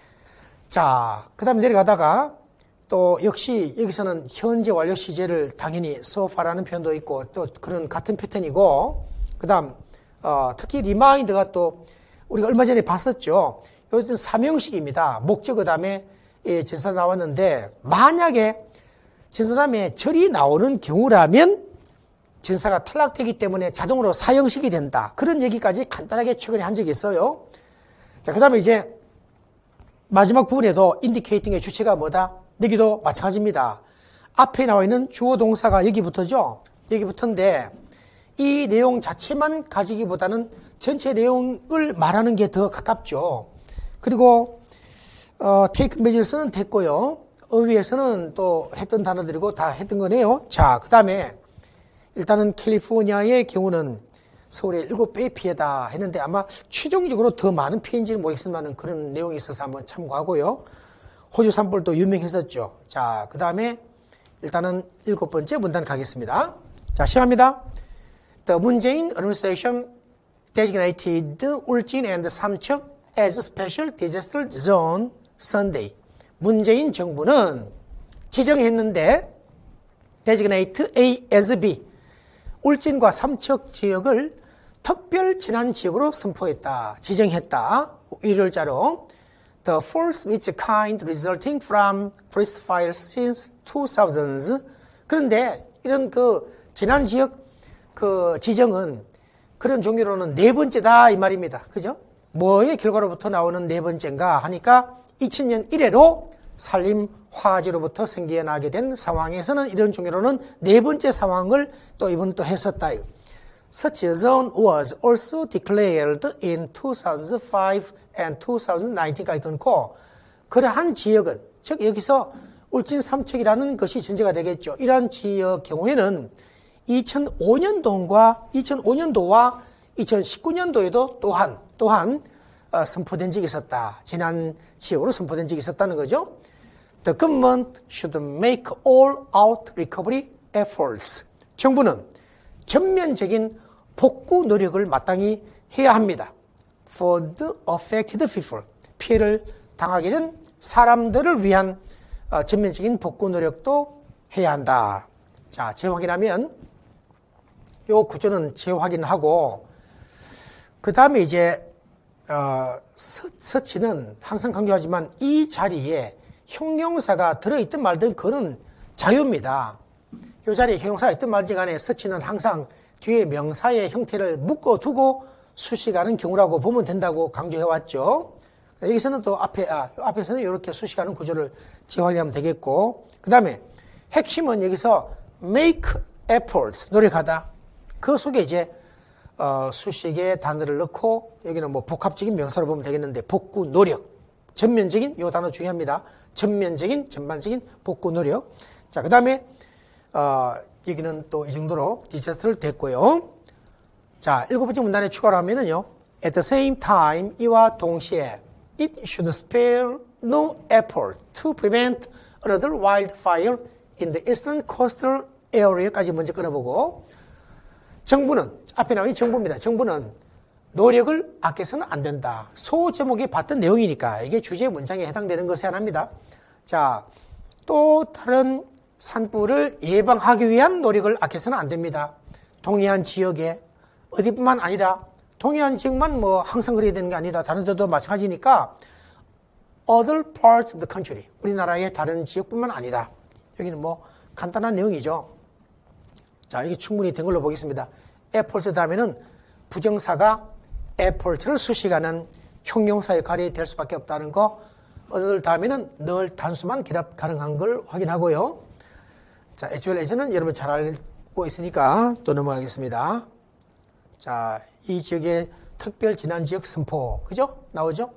내려가다가 또 역시 여기서는 현재 완료 시제를 당연히 so far라는 표현도 있고 또 그런 같은 패턴이고, 그 다음 특히 remind가 또 우리가 얼마 전에 봤었죠. 이것은 사명식입니다. 목적어 다음에 전사 나왔는데 만약에 전사 다음에 절이 나오는 경우라면 전사가 탈락되기 때문에 자동으로 사형식이 된다. 그런 얘기까지 간단하게 최근에 한 적이 있어요. 자, 그 다음에 이제 마지막 부분에도 indicating의 주체가 뭐다? 여기도 마찬가지입니다. 앞에 나와 있는 주어 동사가 여기부터죠. 여기부터인데 이 내용 자체만 가지기보다는 전체 내용을 말하는 게 더 가깝죠. 그리고 take measures는 됐고요. 어휘에서는 또 했던 단어들이고 다 했던 거네요. 자, 그 다음에 일단은 캘리포니아의 경우는 서울의 7배의 피해다 했는데 아마 최종적으로 더 많은 피해인지는 모르겠지만 그런 내용이 있어서 한번 참고하고요. 호주 산불도 유명했었죠. 자, 그 다음에 일단은 7번째 문단 가겠습니다. 자, 시작합니다. The Moon Jae-in administration designated 울진 and 삼척 as special disaster zone Sunday. 문재인 정부는 지정했는데 designate A as B. 울진과 삼척 지역을 특별 재난 지역으로 선포했다. 지정했다. 일요일자로 The fourth which kind resulting from forest fires since 2000s. 그런데 이런 재난 지역 지정은 그런 종류로는 4번째다 이 말입니다. 그죠? 뭐의 결과로부터 나오는 4번째인가 하니까 2000년 이래로 산림 화재로부터 생겨나게 된 상황에서는 이런 종류로는 네 번째 상황을 또 이번 또 했었다. Such a zone was also declared in 2005 and 2019까지 끊고 그러한 지역은 즉 여기서 울진 삼척이라는 것이 전제가 되겠죠. 이러한 지역 경우에는 2005년도와 2019년도에도 또한 선포된 적이 있었다. 재난 지역으로 선포된 적이 있었다는 거죠. The government should make all-out recovery efforts. 정부는 전면적인 복구 노력을 마땅히 해야 합니다. For the affected people. 피해를 당하게 된 사람들을 위한 전면적인 복구 노력도 해야 한다. 자, 재확인하면 이 구조는 재확인하고 그 다음에 이제 서치는 항상 강조하지만 이 자리에 형용사가 들어있든 말든 그는 자유입니다. 이 자리에 형용사가 있든 말든 간에 서치는 항상 뒤에 명사의 형태를 묶어두고 수식하는 경우라고 보면 된다고 강조해왔죠. 여기서는 또 앞에서는 이렇게 수식하는 구조를 재확인하면 되겠고, 그 다음에 핵심은 여기서 make efforts, 노력하다. 그 속에 이제 수식의 단어를 넣고 여기는 뭐 복합적인 명사로 보면 되겠는데 복구 노력, 전면적인 이 단어 중요합니다. 전면적인 전반적인 복구 노력. 자, 그 다음에 여기는 또 이 정도로 디저트를 됐고요. 자, 7번째 문단에 추가로 하면은요. At the same time, 이와 동시에 it should spare no effort to prevent another wildfire in the eastern coastal area까지 먼저 끊어보고 정부는 앞에 나온 이 정부입니다. 정부는 노력을 아껴서는 안 된다. 소제목에 봤던 내용이니까 이게 주제 문장에 해당되는 것이 하나입니다. 자, 또 다른 산불을 예방하기 위한 노력을 아껴서는 안 됩니다. 동해안 지역에 어디뿐만 아니라 동해안 지역만 뭐 항상 그래야 되는 게 아니라 다른 데도 마찬가지니까 other parts of the country, 우리나라의 다른 지역뿐만 아니라 여기는 뭐 간단한 내용이죠. 자, 이게 충분히 된 걸로 보겠습니다. efforts 다음에는 부정사가 effort를 수식하는 형용사 역할이 될 수밖에 없다는 거, other 다음에는 늘 단수만 결합 가능한 걸 확인하고요. 자, as well as는 여러분 잘 알고 있으니까 또 넘어가겠습니다. 자, 이 지역의 특별 재난지역 선포, 그죠? 나오죠?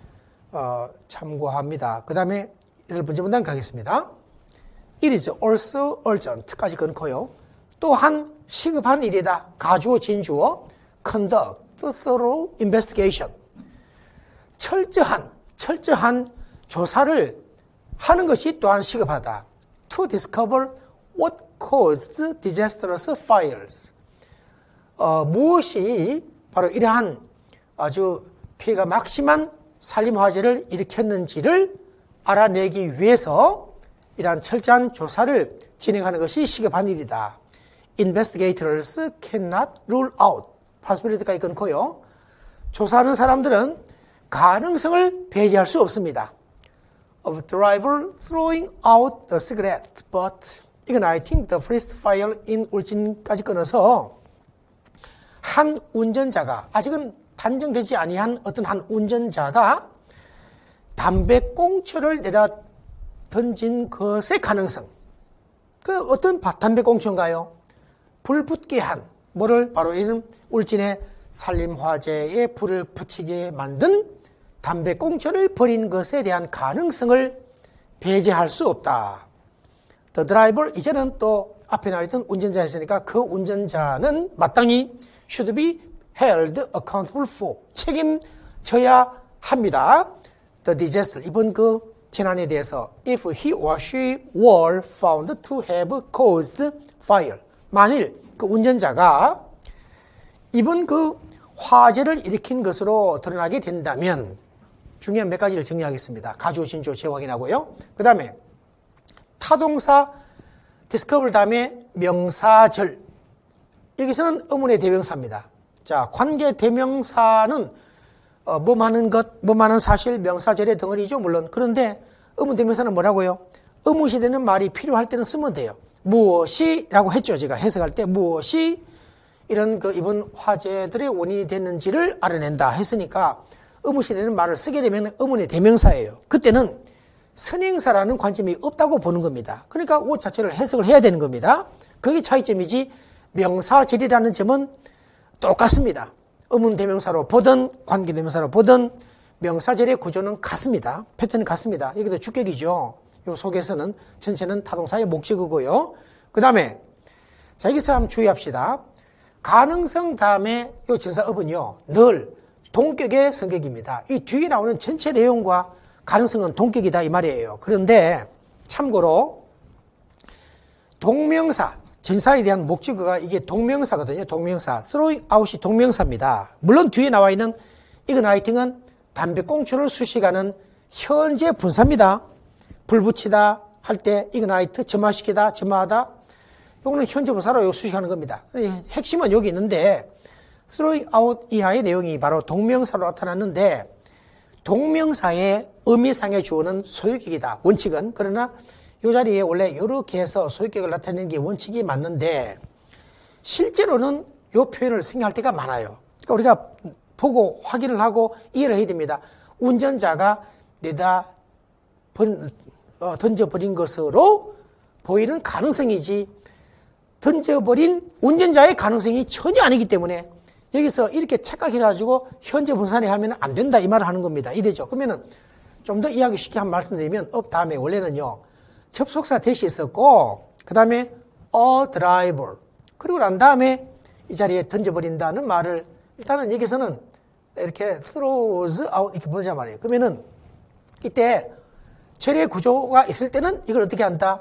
참고합니다. 그 다음에 8번째 문단 가겠습니다. It is also urgent까지 끊고요. 또한 시급한 일이다. 가주어, 진주어, conduct, thorough investigation. 철저한 조사를 하는 것이 또한 시급하다. To discover what caused disastrous fires. 무엇이 바로 이러한 아주 피해가 막심한 산림화재를 일으켰는지를 알아내기 위해서 이러한 철저한 조사를 진행하는 것이 시급한 일이다. Investigators cannot rule out possibility까지 끊고요. 조사하는 사람들은 가능성을 배제할 수 없습니다. Of driver throwing out a cigarette but igniting the forest fire in 울진까지 끊어서 한 운전자가 아직은 단정되지 아니한 어떤 한 운전자가 담배꽁초를 내다 던진 것의 가능성. 그 어떤 담배꽁초인가요? 불 붙게 한 뭐를 바로 이런 울진의 산림화재에 불을 붙이게 만든 담배꽁초를 버린 것에 대한 가능성을 배제할 수 없다. The driver, 이제는 또 앞에 나와있던 운전자였으니까 그 운전자는 마땅히 should be held accountable for, 책임져야 합니다. The disaster, 이번 그 재난에 대해서 if he or she were found to have caused fire, 만일 그 운전자가 이번 그 화재를 일으킨 것으로 드러나게 된다면 중요한 몇 가지를 정리하겠습니다. 가주어, 진주어 재확인하고요. 그 다음에 타동사 discover 다음에 명사절, 여기서는 의문의 대명사입니다. 자, 관계 대명사는 뭐하는 것, 뭐하는 사실, 명사절의 덩어리죠, 물론. 그런데 의문 대명사는 뭐라고요? 의문시 되는 말이 필요할 때는 쓰면 돼요. 무엇이라고 했죠, 제가 해석할 때. 무엇이 이런 그 이번 화재들의 원인이 됐는지를 알아낸다 했으니까 의문시되는 말을 쓰게 되면 의문의 대명사예요. 그때는 선행사라는 관점이 없다고 보는 겁니다. 그러니까 옷 자체를 해석을 해야 되는 겁니다. 그게 차이점이지 명사절이라는 점은 똑같습니다. 의문대명사로 보든 관계대명사로 보든 명사절의 구조는 같습니다. 패턴은 같습니다. 여기도 주격이죠. 요 속에서는 전체는 타동사의 목적어고요. 그 다음에 자 여기서 한번 주의합시다. 가능성 다음에 요 전사업은요 늘 동격의 성격입니다. 이 뒤에 나오는 전체 내용과 가능성은 동격이다 이 말이에요. 그런데 참고로 동명사 전사에 대한 목적어가 이게 동명사거든요. 동명사 throwing out이 동명사입니다. 물론 뒤에 나와 있는 igniting은 담배꽁초를 수식하는 현재 분사입니다. 불 붙이다 할 때 ignite 점화시키다 점화하다 요거는 현재 분사로 수식하는 겁니다. 핵심은 여기 있는데 throwing out 이하의 내용이 바로 동명사로 나타났는데 동명사의 의미상의 주어는 소유격이다. 원칙은. 그러나 이 자리에 원래 이렇게 해서 소유격을 나타내는 게 원칙이 맞는데 실제로는 이 표현을 생각할 때가 많아요. 그러니까 우리가 보고 확인을 하고 이해를 해야 됩니다. 운전자가 내다 던져버린 것으로 보이는 가능성이지 던져버린 운전자의 가능성이 전혀 아니기 때문에 여기서 이렇게 착각해가지고 현재 분산에 하면 안 된다 이 말을 하는 겁니다. 이래죠. 그러면은 좀 더 이해하기 쉽게 한번 말씀드리면 up 다음에 원래는요 접속사 대시 있었고 그 다음에 a driver 그리고 난 다음에 이 자리에 던져버린다는 말을 일단은 여기서는 이렇게 throws out 이렇게 보내자 말이에요. 그러면은 이때 절의 구조가 있을 때는 이걸 어떻게 한다?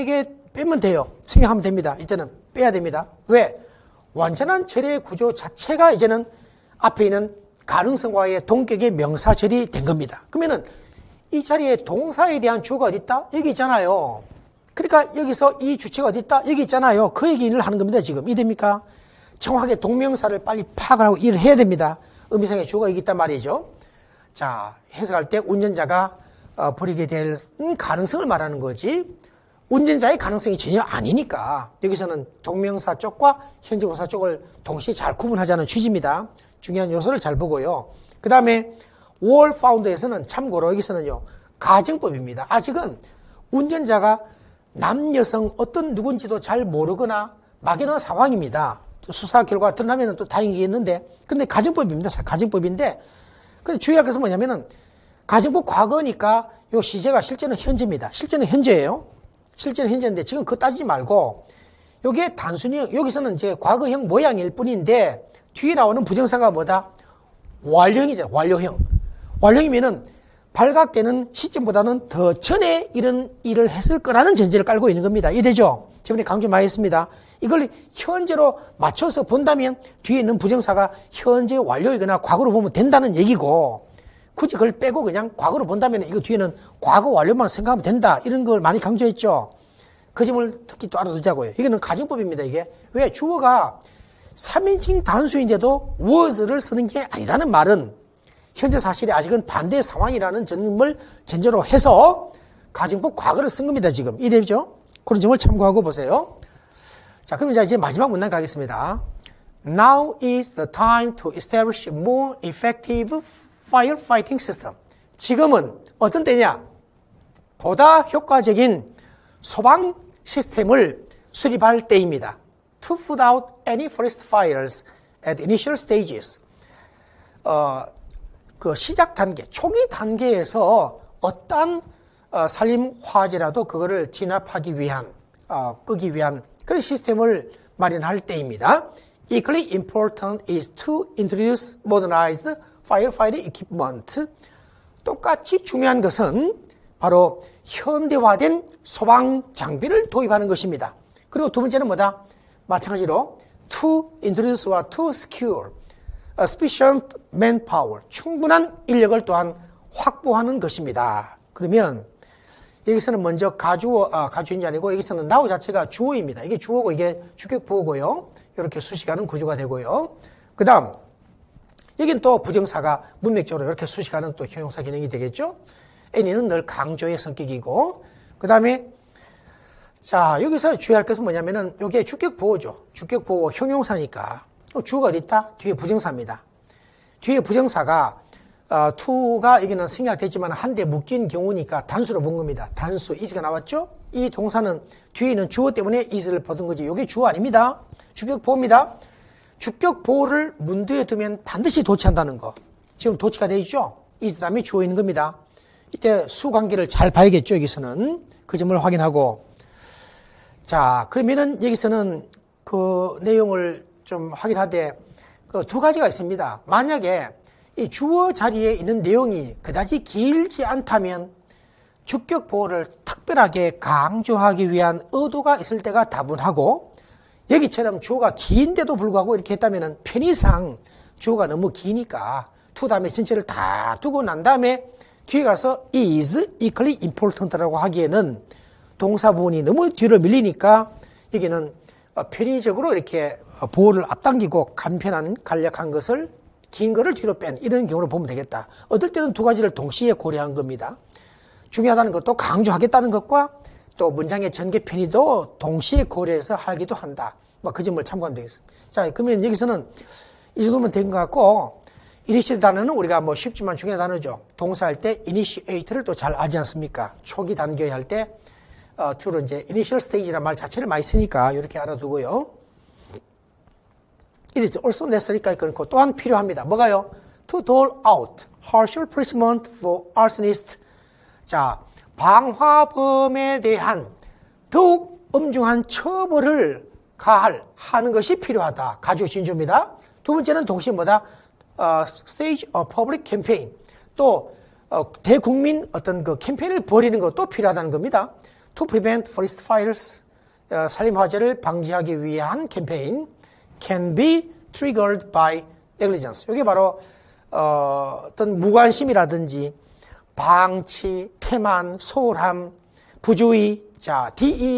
빼면 돼요. 생각하면 됩니다. 이때는 빼야 됩니다. 왜? 완전한 절의 구조 자체가 이제는 앞에 있는 가능성과의 동격의 명사절이 된 겁니다. 그러면은 이 자리에 동사에 대한 주어가 어디 있다? 여기 있잖아요. 그러니까 여기서 이 주체가 어디 있다? 여기 있잖아요. 그 얘기를 하는 겁니다. 지금 이해됩니까? 정확하게 동명사를 빨리 파악하고 일을 해야 됩니다. 의미상의 주어가 여기 있단 말이죠. 자, 해석할 때 운전자가 버리게 될 가능성을 말하는 거지 운전자의 가능성이 전혀 아니니까 여기서는 동명사 쪽과 현재분사 쪽을 동시에 잘 구분하자는 취지입니다. 중요한 요소를 잘 보고요. 그 다음에 월 파운드에서는 참고로 여기서는요 가정법입니다. 아직은 운전자가 남, 여성 어떤 누군지도 잘 모르거나 막연한 상황입니다. 수사 결과가 드러나면 또 다행이겠는데 근데 가정법입니다. 가정법인데 근데 주의할 것은 뭐냐면은 가정법 과거니까 요 시제가 실제는 현재입니다. 실제는 현재예요. 실제는 현재인데 지금 그거 따지지 말고 요게 단순히 여기서는 이제 과거형 모양일 뿐인데 뒤에 나오는 부정사가 뭐다? 완료형이죠. 완료형. 완료형이면은 발각되는 시점보다는 더 전에 이런 일을 했을 거라는 전제를 깔고 있는 겁니다. 이해되죠? 저번에 강조 많이 했습니다. 이걸 현재로 맞춰서 본다면 뒤에 있는 부정사가 현재 완료이거나 과거로 보면 된다는 얘기고 굳이 그걸 빼고 그냥 과거로 본다면 이거 뒤에는 과거 완료만 생각하면 된다. 이런 걸 많이 강조했죠. 그 점을 특히 또 알아두자고요. 이거는 가정법입니다. 이게. 왜? 주어가 3인칭 단수인데도 was를 쓰는 게 아니라는 말은 현재 사실이 아직은 반대 상황이라는 점을 전제로 해서 가정법 과거를 쓴 겁니다. 지금. 이해되죠? 그런 점을 참고하고 보세요. 자, 그럼 이제 마지막 문단 가겠습니다. Now is the time to establish more effective firefighting system. 지금은 어떤 때냐? 보다 효과적인 소방 시스템을 수립할 때입니다. To put out any forest fires at initial stages. 그 시작 단계, 초기 단계에서 어떠한 산림 화재라도 그거를 진압하기 위한, 끄기 위한 그런 시스템을 마련할 때입니다. Equally important is to introduce modernized firefighting equipment. 똑같이 중요한 것은 바로 현대화된 소방 장비를 도입하는 것입니다. 그리고 두 번째는 뭐다? 마찬가지로 to introduce와 to secure sufficient manpower. 충분한 인력을 또한 확보하는 것입니다. 그러면 여기서는 먼저 가주인이 아니고 여기서는 now 자체가 주어입니다. 이게 주어고 이게 주격 부어고요. 이렇게 수식하는 구조가 되고요. 그 다음 여긴 또 부정사가 문맥적으로 이렇게 수식하는 또 형용사 기능이 되겠죠. any는 늘 강조의 성격이고 그 다음에 자 여기서 주의할 것은 뭐냐면은 이게 주격 부어죠. 주격 부어 형용사니까 주어가 어디 있다? 뒤에 부정사입니다. 뒤에 부정사가 to가 여기는 생략됐지만 한 대 묶인 경우니까 단수로 본 겁니다. 단수, is가 나왔죠? 이 동사는 뒤에 있는 주어 때문에 is를 받은 거지. 이게 주어 아닙니다. 주격 보호입니다. 주격 보호를 문두에 두면 반드시 도치한다는 거. 지금 도치가 되어 있죠? is 다음에 주어 있는 겁니다. 이때 수관계를 잘 봐야겠죠, 여기서는. 그 점을 확인하고. 자, 그러면은 여기서는 그 내용을 좀 확인하되 그 두 가지가 있습니다. 만약에 이 주어 자리에 있는 내용이 그다지 길지 않다면 주격 보호를 특별하게 강조하기 위한 의도가 있을 때가 다분하고, 여기처럼 주어가 긴데도 불구하고 이렇게 했다면 편의상 주어가 너무 기니까 to 다음에 전체를 다 두고 난 다음에 뒤에 가서 is equally important라고 하기에는 동사 부분이 너무 뒤로 밀리니까 여기는 편의적으로 이렇게 보호를 앞당기고 간편한 간략한 것을 긴 거를 뒤로 뺀 이런 경우를 보면 되겠다. 어떨 때는 두 가지를 동시에 고려한 겁니다. 중요하다는 것도 강조하겠다는 것과 또 문장의 전개 편의도 동시에 고려해서 하기도 한다. 그 점을 참고하면 되겠습니다. 자, 그러면 여기서는 이 정도면 된 것 같고, initiate 단어는 우리가 쉽지만 중요한 단어죠. 동사할 때 initiate를 또 잘 알지 않습니까? 초기 단계에 할 때 주로 이제 initial stage라는 말 자체를 많이 쓰니까 이렇게 알아두고요. It is also necessary까지 그렇고 또한 필요합니다. 뭐가요? To dole out harsher punishment for arsonists. 자, 방화범에 대한 더욱 엄중한 처벌을 하는 것이 필요하다. 가주 진주입니다. 두 번째는 동시에 뭐다? Stage of public campaign. 또 대국민 어떤 그 캠페인을 벌이는 것도 필요하다는 겁니다. To prevent forest fires. 산림 화재를 방지하기 위한 캠페인. Can be triggered by negligence. 이게 바로 어떤 무관심이라든지 방치, 태만, 소홀함, 부주의, 자,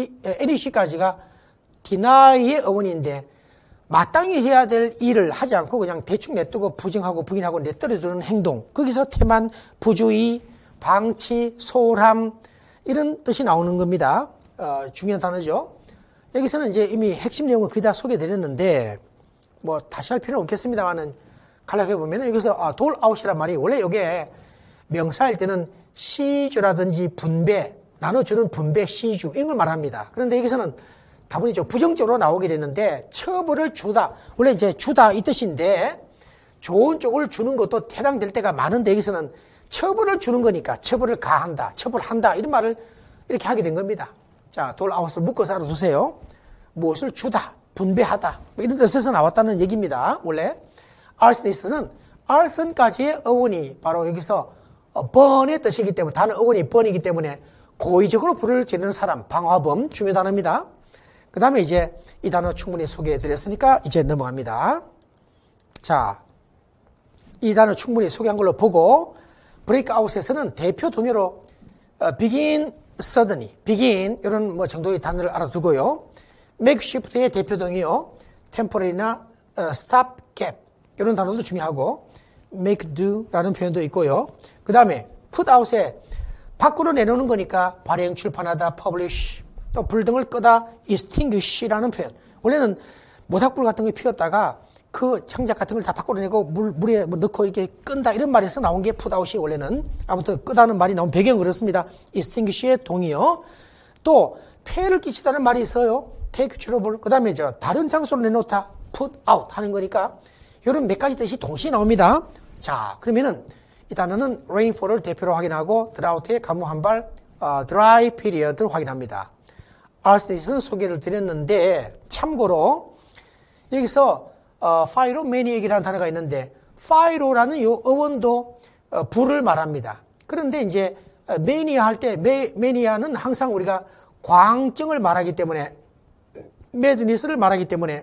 NEC까지가 deny의 어원인데 마땅히 해야 될 일을 하지 않고 그냥 대충 내두고 부정하고 부인하고 내떨어지는 행동. 거기서 태만, 부주의, 방치, 소홀함 이런 뜻이 나오는 겁니다. 중요한 단어죠. 여기서는 이제 이미 핵심 내용을 거의 다 소개해드렸는데 다시 할 필요는 없겠습니다만은 간략하게 보면은 여기서 dole out이란 말이 원래 이게 명사일 때는 시주라든지 분배, 나눠주는 분배, 시주 이런 걸 말합니다. 그런데 여기서는 다분히 좀 부정적으로 나오게 되는데 처벌을 주다, 원래 이제 주다 이 뜻인데 좋은 쪽을 주는 것도 해당될 때가 많은데 여기서는 처벌을 주는 거니까 처벌을 가한다, 처벌한다 이런 말을 이렇게 하게 된 겁니다. 자, dole out을 묶어서 알아두세요. 무엇을 주다, 분배하다 이런 뜻에서 나왔다는 얘기입니다. 원래 arsonist는 arson까지의 어원이 바로 여기서 burn의 뜻이기 때문에 단어 어원이 burn이기 때문에 고의적으로 불을 지르는 사람, 방화범 중요 단어입니다. 그 다음에 이제 이 단어 충분히 소개해드렸으니까 이제 넘어갑니다. 자, 이 단어 충분히 소개한 걸로 보고 breakout에서는 대표 동요로 begin suddenly, begin 이런 정도의 단어를 알아두고요. makeshift의 대표 동요 temporary나 stop gap 이런 단어도 중요하고 make do라는 표현도 있고요. 그 다음에 put out에 밖으로 내놓는 거니까 발행, 출판하다, publish, 또 불등을 끄다, extinguish라는 표현. 원래는 모닥불 같은 거 피웠다가 그 창작 같은 걸 다 밖으로 내고 물에 넣고 이렇게 끈다 이런 말에서 나온 게 put out이 원래는 아무튼 끄다는 말이 나온 배경은 그렇습니다. extinguish의 동의어. 또 폐해를 끼치다는 말이 있어요. take trouble. 그 다음에 다른 장소로 내놓다, put out 하는 거니까 이런 몇 가지 뜻이 동시에 나옵니다. 자, 그러면은 이 단어는 rainfall을 대표로 확인하고 drought의 가뭄 한발, dry period를 확인합니다. arsonist는 소개를 드렸는데 참고로 여기서 pyromaniac이라는 단어가 있는데 pyro라는 요 어원도 불을 말합니다. 그런데 이제 mania 할 때 mania는 항상 우리가 광증을 말하기 때문에 madness를 말하기 때문에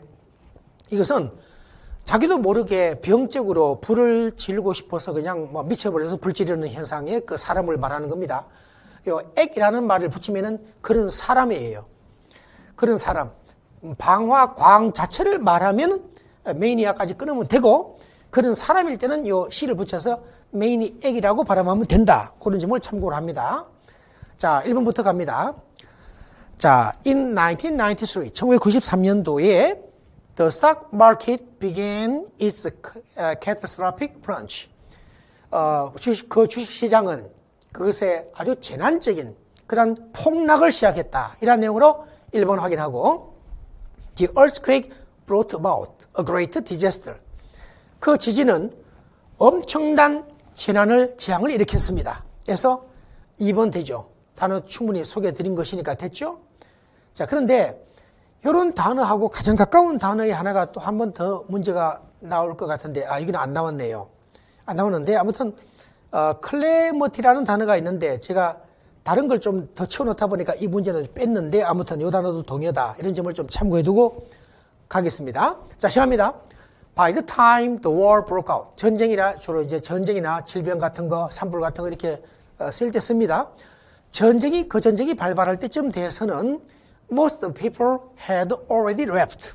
이것은 자기도 모르게 병적으로 불을 지르고 싶어서 그냥 미쳐버려서 불 지르는 현상에 그 사람을 말하는 겁니다. 요 액이라는 말을 붙이면은 그런 사람이에요. 그런 사람. 방화, 광 자체를 말하면 매니아까지 끊으면 되고 그런 사람일 때는 요 시를 붙여서 매니액이라고 발음하면 된다. 그런 점을 참고를 합니다. 자, 1번부터 갑니다. 자, in 1993, 1993년도에 The stock market began its catastrophic plunge. 주식시장은 그것에 아주 재난적인 그런 폭락을 시작했다. 이런 내용으로 1번 확인하고, The earthquake brought about a great disaster. 그 지진은 엄청난 재앙을 일으켰습니다. 그래서 2번 되죠. 단어 충분히 소개해드린 것이니까 됐죠? 자, 그런데 이런 단어하고 가장 가까운 단어의 하나가 또 한 번 더 문제가 나올 것 같은데, 이건 안 나왔네요. 안 나오는데, 아무튼, 클레머티라는 단어가 있는데, 제가 다른 걸 좀 더 채워놓다 보니까 이 문제는 뺐는데, 아무튼 이 단어도 동의어다. 이런 점을 좀 참고해두고 가겠습니다. 자, 시작합니다. By the time the war broke out. 전쟁이라, 주로 이제 전쟁이나 질병 같은 거, 산불 같은 거 이렇게 쓸 때 씁니다. 그 전쟁이 발발할 때쯤 돼서는 most people had already left.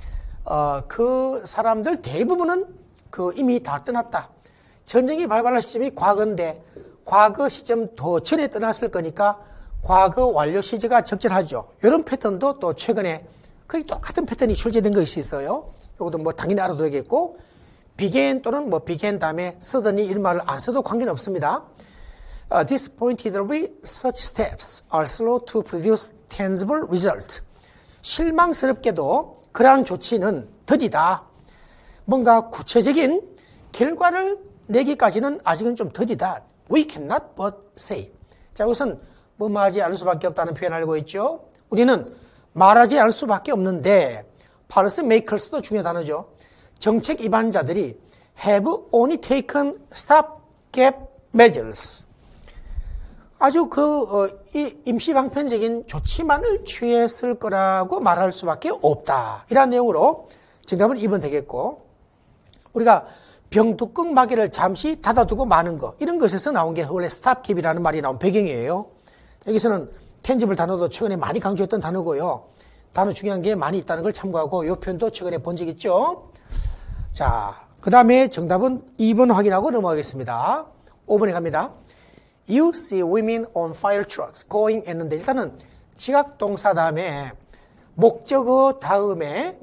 그 사람들 대부분은 이미 다 떠났다. 전쟁이 발발할 시점이 과거인데, 과거 시점 더 전에 떠났을 거니까 과거 완료 시제가 적절하죠. 이런 패턴도 또 최근에 거의 똑같은 패턴이 출제된 것이 있어요. 이것도 뭐 당연히 알아둬야겠고, began 또는 뭐 began 다음에 쓰더니 이런 말을 안 써도 관계는 없습니다. Disappointedly, such steps are slow to produce tangible result. 실망스럽게도 그러한 조치는 더디다. 뭔가 구체적인 결과를 내기까지는 아직은 좀 더디다. We cannot but say. 자, 우선 뭐 말하지 않을 수밖에 없다는 표현 알고 있죠. 우리는 말하지 않을 수밖에 없는데, policy makers도 중요한 단어죠. 정책 입안자들이 have only taken stopgap measures. 아주 이 임시방편적인 조치만을 취했을 거라고 말할 수밖에 없다. 이런 내용으로 정답은 2번 되겠고, 우리가 병뚜껑 마개를 잠시 닫아두고 마는 거, 이런 것에서 나온 게 원래 스탑캡이라는 말이 나온 배경이에요. 여기서는 텐지블 단어도 최근에 많이 강조했던 단어고요. 단어 중요한 게 많이 있다는 걸 참고하고, 이 표현도 최근에 본 적 있죠. 자, 그 다음에 정답은 2번 확인하고 넘어가겠습니다. 5번에 갑니다. You see women on fire trucks going 했는데, 일단은 지각동사 다음에 목적어 다음에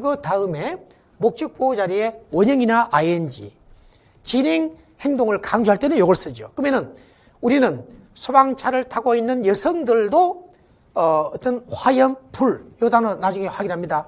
목적보호 자리에 원형이나 ing, 진행 행동을 강조할 때는 이걸 쓰죠. 그러면은 우리는 소방차를 타고 있는 여성들도 어떤 화염, 불, 이 단어 나중에 확인합니다.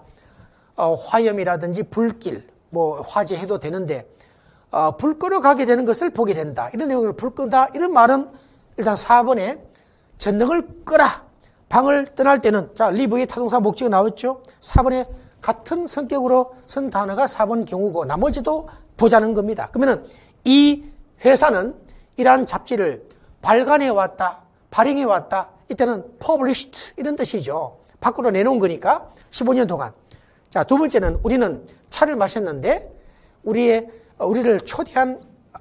화염이라든지 불길, 뭐 화재해도 되는데, 불 끄러 가게 되는 것을 보게 된다. 이런 내용을 불 끄다. 이런 말은 일단 4번에 전등을 끄라. 방을 떠날 때는, 자, 리브의 타동사 목적이 나왔죠. 4번에 같은 성격으로 쓴 단어가 4번 경우고, 나머지도 보자는 겁니다. 그러면은 이 회사는 이러한 잡지를 발간해 왔다, 발행해 왔다. 이때는 published 이런 뜻이죠. 밖으로 내놓은 거니까 15년 동안. 자, 두 번째는 우리는 차를 마셨는데 우리를 초대한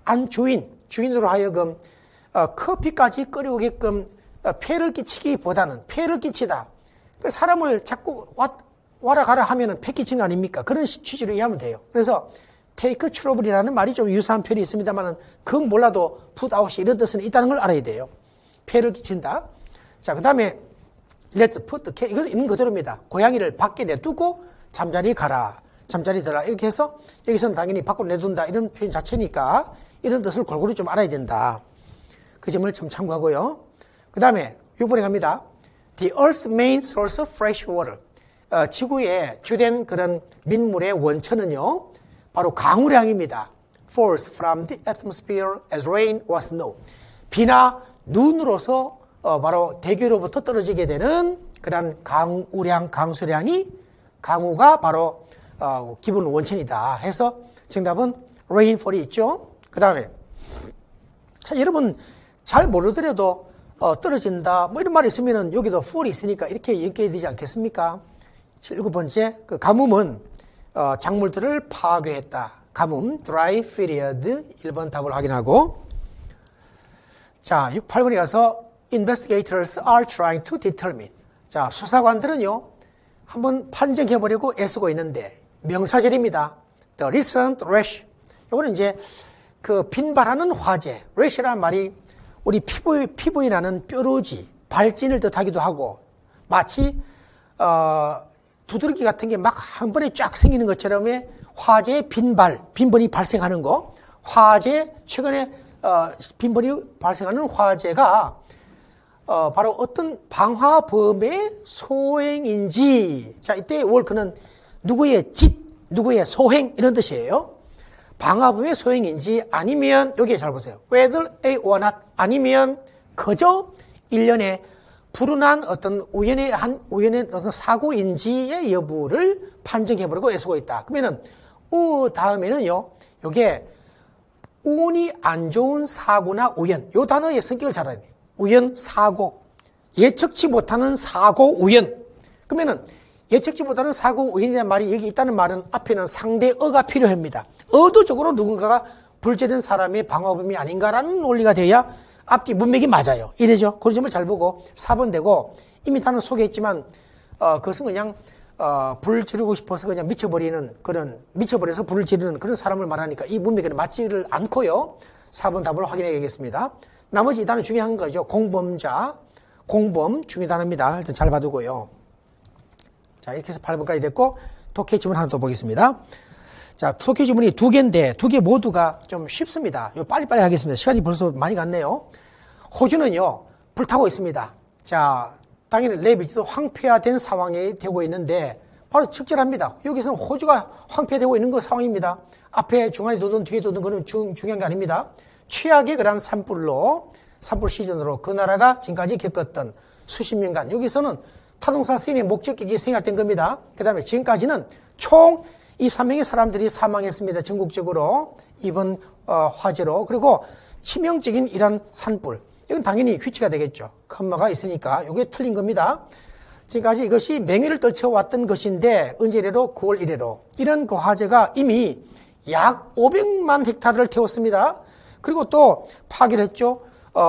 주인으로 하여금 커피까지 끓여오게끔 폐를 끼치기보다는 폐를 끼치다. 사람을 자꾸 와라 가라 하면은 폐 끼치는 거 아닙니까? 그런 취지로 이해하면 돼요. 그래서 take trouble이라는 말이 좀 유사한 표현이 있습니다만은 그건 몰라도 put out이 이런 뜻은 있다는 걸 알아야 돼요. 폐를 끼친다. 자, 그 다음에 let's put the cat, 이건 있는 그대로입니다. 고양이를 밖에 내두고 잠자리 가라. 잠자리 들라. 이렇게 해서 여기서는 당연히 밖으로 내둔다. 이런 표현 자체니까 이런 뜻을 골고루 좀 알아야 된다. 그 점을 좀 참고하고요. 그 다음에 6번에 갑니다. The Earth's main source of fresh water. 지구의 주된 그런 민물의 원천은요, 바로 강우량입니다. Falls from the atmosphere as rain or snow. 비나 눈으로서 바로 대기로부터 떨어지게 되는 그런 강우량, 강수량이 강우가 바로 기본 원천이다 해서 정답은 rainfall이 있죠. 그 다음에 자, 여러분 잘 모르더라도 떨어진다 뭐 이런 말이 있으면은 여기도 fall이 있으니까 이렇게 연결이 되지 않겠습니까? 7번째 그 가뭄은 작물들을 파괴했다. 가뭄 dry period 1번 답을 확인하고, 자 8번에 가서 investigators are trying to determine. 자 수사관들은요 한번 판정해보려고 애쓰고 있는데 명사절입니다. The recent rash. 이거는 이제 그 빈발하는 화재. rash라는 말이 우리 피부에 나는 뾰루지, 발진을 뜻하기도 하고 마치 두드러기 같은 게 막 한 번에 쫙 생기는 것처럼의 화재의 빈번이 발생하는 거. 화재 최근에 빈번히 발생하는 화재가 바로 어떤 방화범의 소행인지, 자, 이때 월크는 누구의 짓, 누구의 소행 이런 뜻이에요. 방화범의 소행인지 아니면 여기에 잘 보세요. whether A or not 아니면 그저 일련의 불운한 어떤 우연의 어떤 사고인지의 여부를 판정해버리고 애쓰고 있다. 그러면은 다음에는요, 요게 운이 안 좋은 사고나 우연, 요 단어의 성격을 잘 알아야 돼요. 우연, 사고, 예측치 못하는 사고, 우연. 그러면은 예측치 못하는 사고, 우연이라는 말이 여기 있다는 말은 앞에는 상대어가 필요합니다. 의도적으로 누군가가 불지른 사람의 방화범이 아닌가라는 논리가 돼야 앞뒤 문맥이 맞아요. 이래죠. 그 점을 잘 보고 4번 되고, 이미 다는 소개했지만 그것은 그냥 불 지르고 싶어서 그냥 미쳐버려서 불을 지르는 그런 사람을 말하니까 이 문맥에는 맞지를 않고요. 4번 답을 확인해야겠습니다. 나머지 이 단어 중요한 거죠. 공범자, 공범 중요한 단어입니다. 일단 잘 봐두고요. 자, 이렇게 해서 8번까지 됐고, 독해 지문 하나 더 보겠습니다. 자, 독해 지문이 2개인데 2개 모두가 좀 쉽습니다. 이거 빨리빨리 하겠습니다. 시간이 벌써 많이 갔네요. 호주는요, 불타고 있습니다. 자, 당연히 레비지도 황폐화된 상황이 되고 있는데 바로 적절합니다. 여기서는 호주가 황폐되고 있는 그 상황입니다. 앞에 중간에 돋는 뒤에 돋는 거는 중요한 게 아닙니다. 최악의 그런 산불 시즌으로 그 나라가 지금까지 겪었던 수십 년간 여기서는 타동사 시인의 목적격이 생략된 겁니다. 그 다음에 지금까지는 총 23명의 사람들이 사망했습니다. 전국적으로 이번 화재로. 그리고 치명적인 이런 산불. 이건 당연히 휘치가 되겠죠. 컴마가 있으니까 이게 틀린 겁니다. 지금까지 이것이 맹위를 떨쳐왔던 것인데 언제래로 9월 1일로 이런 그 화재가 이미 약 500만 헥타르를 태웠습니다. 그리고 또 파괴를 했죠.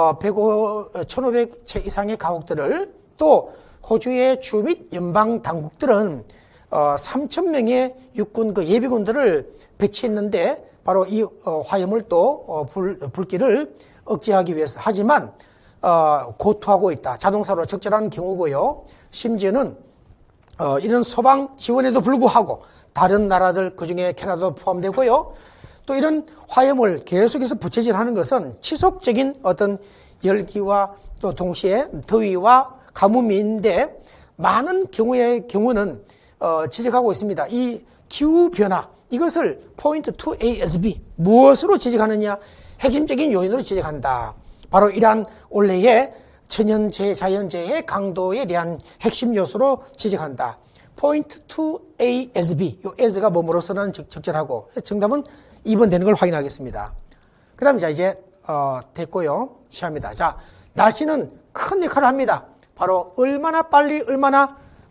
1,500채 이상의 가옥들을 또 호주의 주 및 연방 당국들은 3,000명의 육군 그 예비군들을 배치했는데 바로 이 화염을 또 불길을 억제하기 위해서 하지만 고투하고 있다. 자동사로 적절한 경우고요. 심지어는 이런 소방 지원에도 불구하고 다른 나라들 그중에 캐나다도 포함되고요. 또 이런 화염을 계속해서 부채질하는 것은 지속적인 어떤 열기와 또 동시에 더위와 가뭄인데 많은 경우는 지적하고 있습니다. 이 기후변화 이것을 포인트 2ASB 무엇으로 지적하느냐? 핵심적인 요인으로 지적한다. 바로 이러한 원래의 천연재해, 자연재해 강도에 대한 핵심 요소로 지적한다. 포인트 2ASB 요 as가 뭐뭐로서는 적절하고 정답은 2번 되는 걸 확인하겠습니다. 그 다음에 자 이제 됐고요. 시합니다. 자, 날씨는 큰 역할을 합니다. 바로 얼마나 빨리 얼마나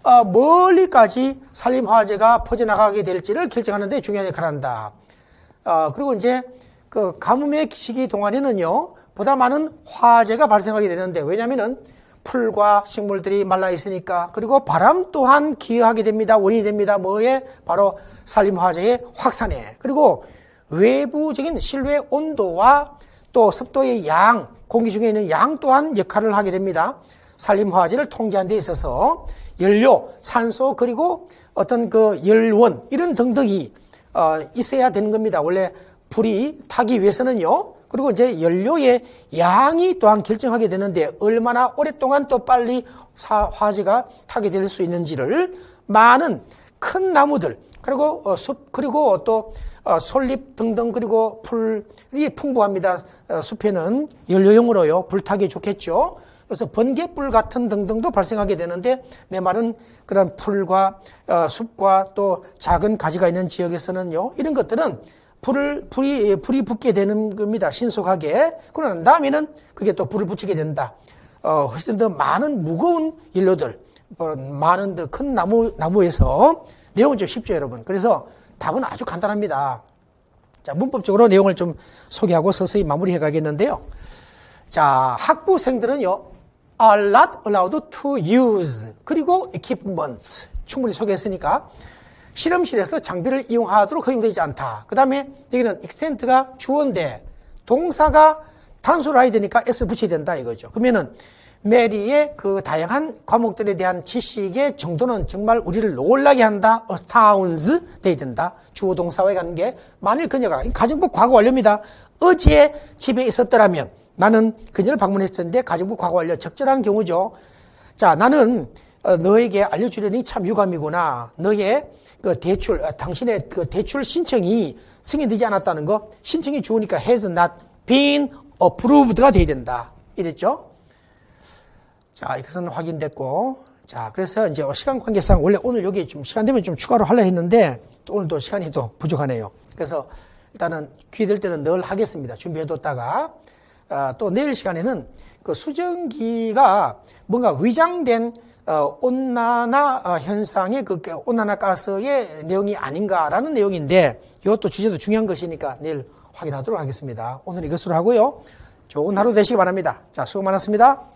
멀리까지 산림화재가 퍼져나가게 될지를 결정하는 데 중요한 역할을 한다. 그리고 이제 그 가뭄의 시기 동안에는요, 보다 많은 화재가 발생하게 되는데, 왜냐면은 풀과 식물들이 말라 있으니까, 그리고 바람 또한 기여하게 됩니다. 원인이 됩니다. 뭐에? 바로 산림화재의 확산에. 그리고 외부적인 실외 온도와 또 습도의 양, 공기 중에 있는 양 또한 역할을 하게 됩니다. 산림화재를 통제하는 데 있어서 연료, 산소, 그리고 어떤 그 열원, 이런 등등이 있어야 되는 겁니다. 원래 불이 타기 위해서는요. 그리고 이제 연료의 양이 또한 결정하게 되는데 얼마나 오랫동안 또 빨리 화재가 타게 될 수 있는지를 많은 큰 나무들, 그리고 숲, 그리고 또 솔잎 등등, 그리고 풀이 풍부합니다. 숲에는 연료용으로요. 불타기 좋겠죠. 그래서 번개불 같은 등등도 발생하게 되는데 내 말은 그런 풀과 숲과 또 작은 가지가 있는 지역에서는요. 이런 것들은 불이 붙게 되는 겁니다. 신속하게. 그러나 다음에는 그게 또 불을 붙이게 된다. 훨씬 더 많은 무거운 연료들, 많은 더 큰 나무에서 내용은 좀 쉽죠, 여러분. 그래서 답은 아주 간단합니다. 자, 문법적으로 내용을 좀 소개하고 서서히 마무리해 가겠는데요. 자, 학부생들은요, are not allowed to use. 그리고 equipments. 충분히 소개했으니까. 실험실에서 장비를 이용하도록 허용되지 않다. 그 다음에 여기는 extent가 주어인데 동사가 단수로 해야 되니까 s 붙여야 된다 이거죠. 그러면은 메리의 그 다양한 과목들에 대한 지식의 정도는 정말 우리를 놀라게 한다. astounds 돼야 된다. 주어 동사와의 관계. 만일 그녀가 가정부 과거 완료입니다. 어제 집에 있었더라면 나는 그녀를 방문했을 텐데 가정부 과거 완료 적절한 경우죠. 자, 나는 너에게 알려주려니 참 유감이구나. 너의 그 대출, 당신의 그 대출 신청이 승인되지 않았다는 거. 신청이 주어니까 has not been approved가 돼야 된다. 이랬죠? 자, 이것은 확인됐고. 자, 그래서 이제 시간 관계상 원래 오늘 여기 좀 시간 되면 좀 추가로 하려 했는데 또 오늘도 시간이 또 부족하네요. 그래서 일단은 기회될 때는 늘 하겠습니다. 준비해뒀다가. 또 내일 시간에는 그 수증기가 뭔가 위장된 온난화 현상의 그 온난화가스의 내용이 아닌가라는 내용인데 이것도 주제도 중요한 것이니까 내일 확인하도록 하겠습니다. 오늘 이것으로 하고요. 좋은 하루 되시기 바랍니다. 자, 수고 많았습니다.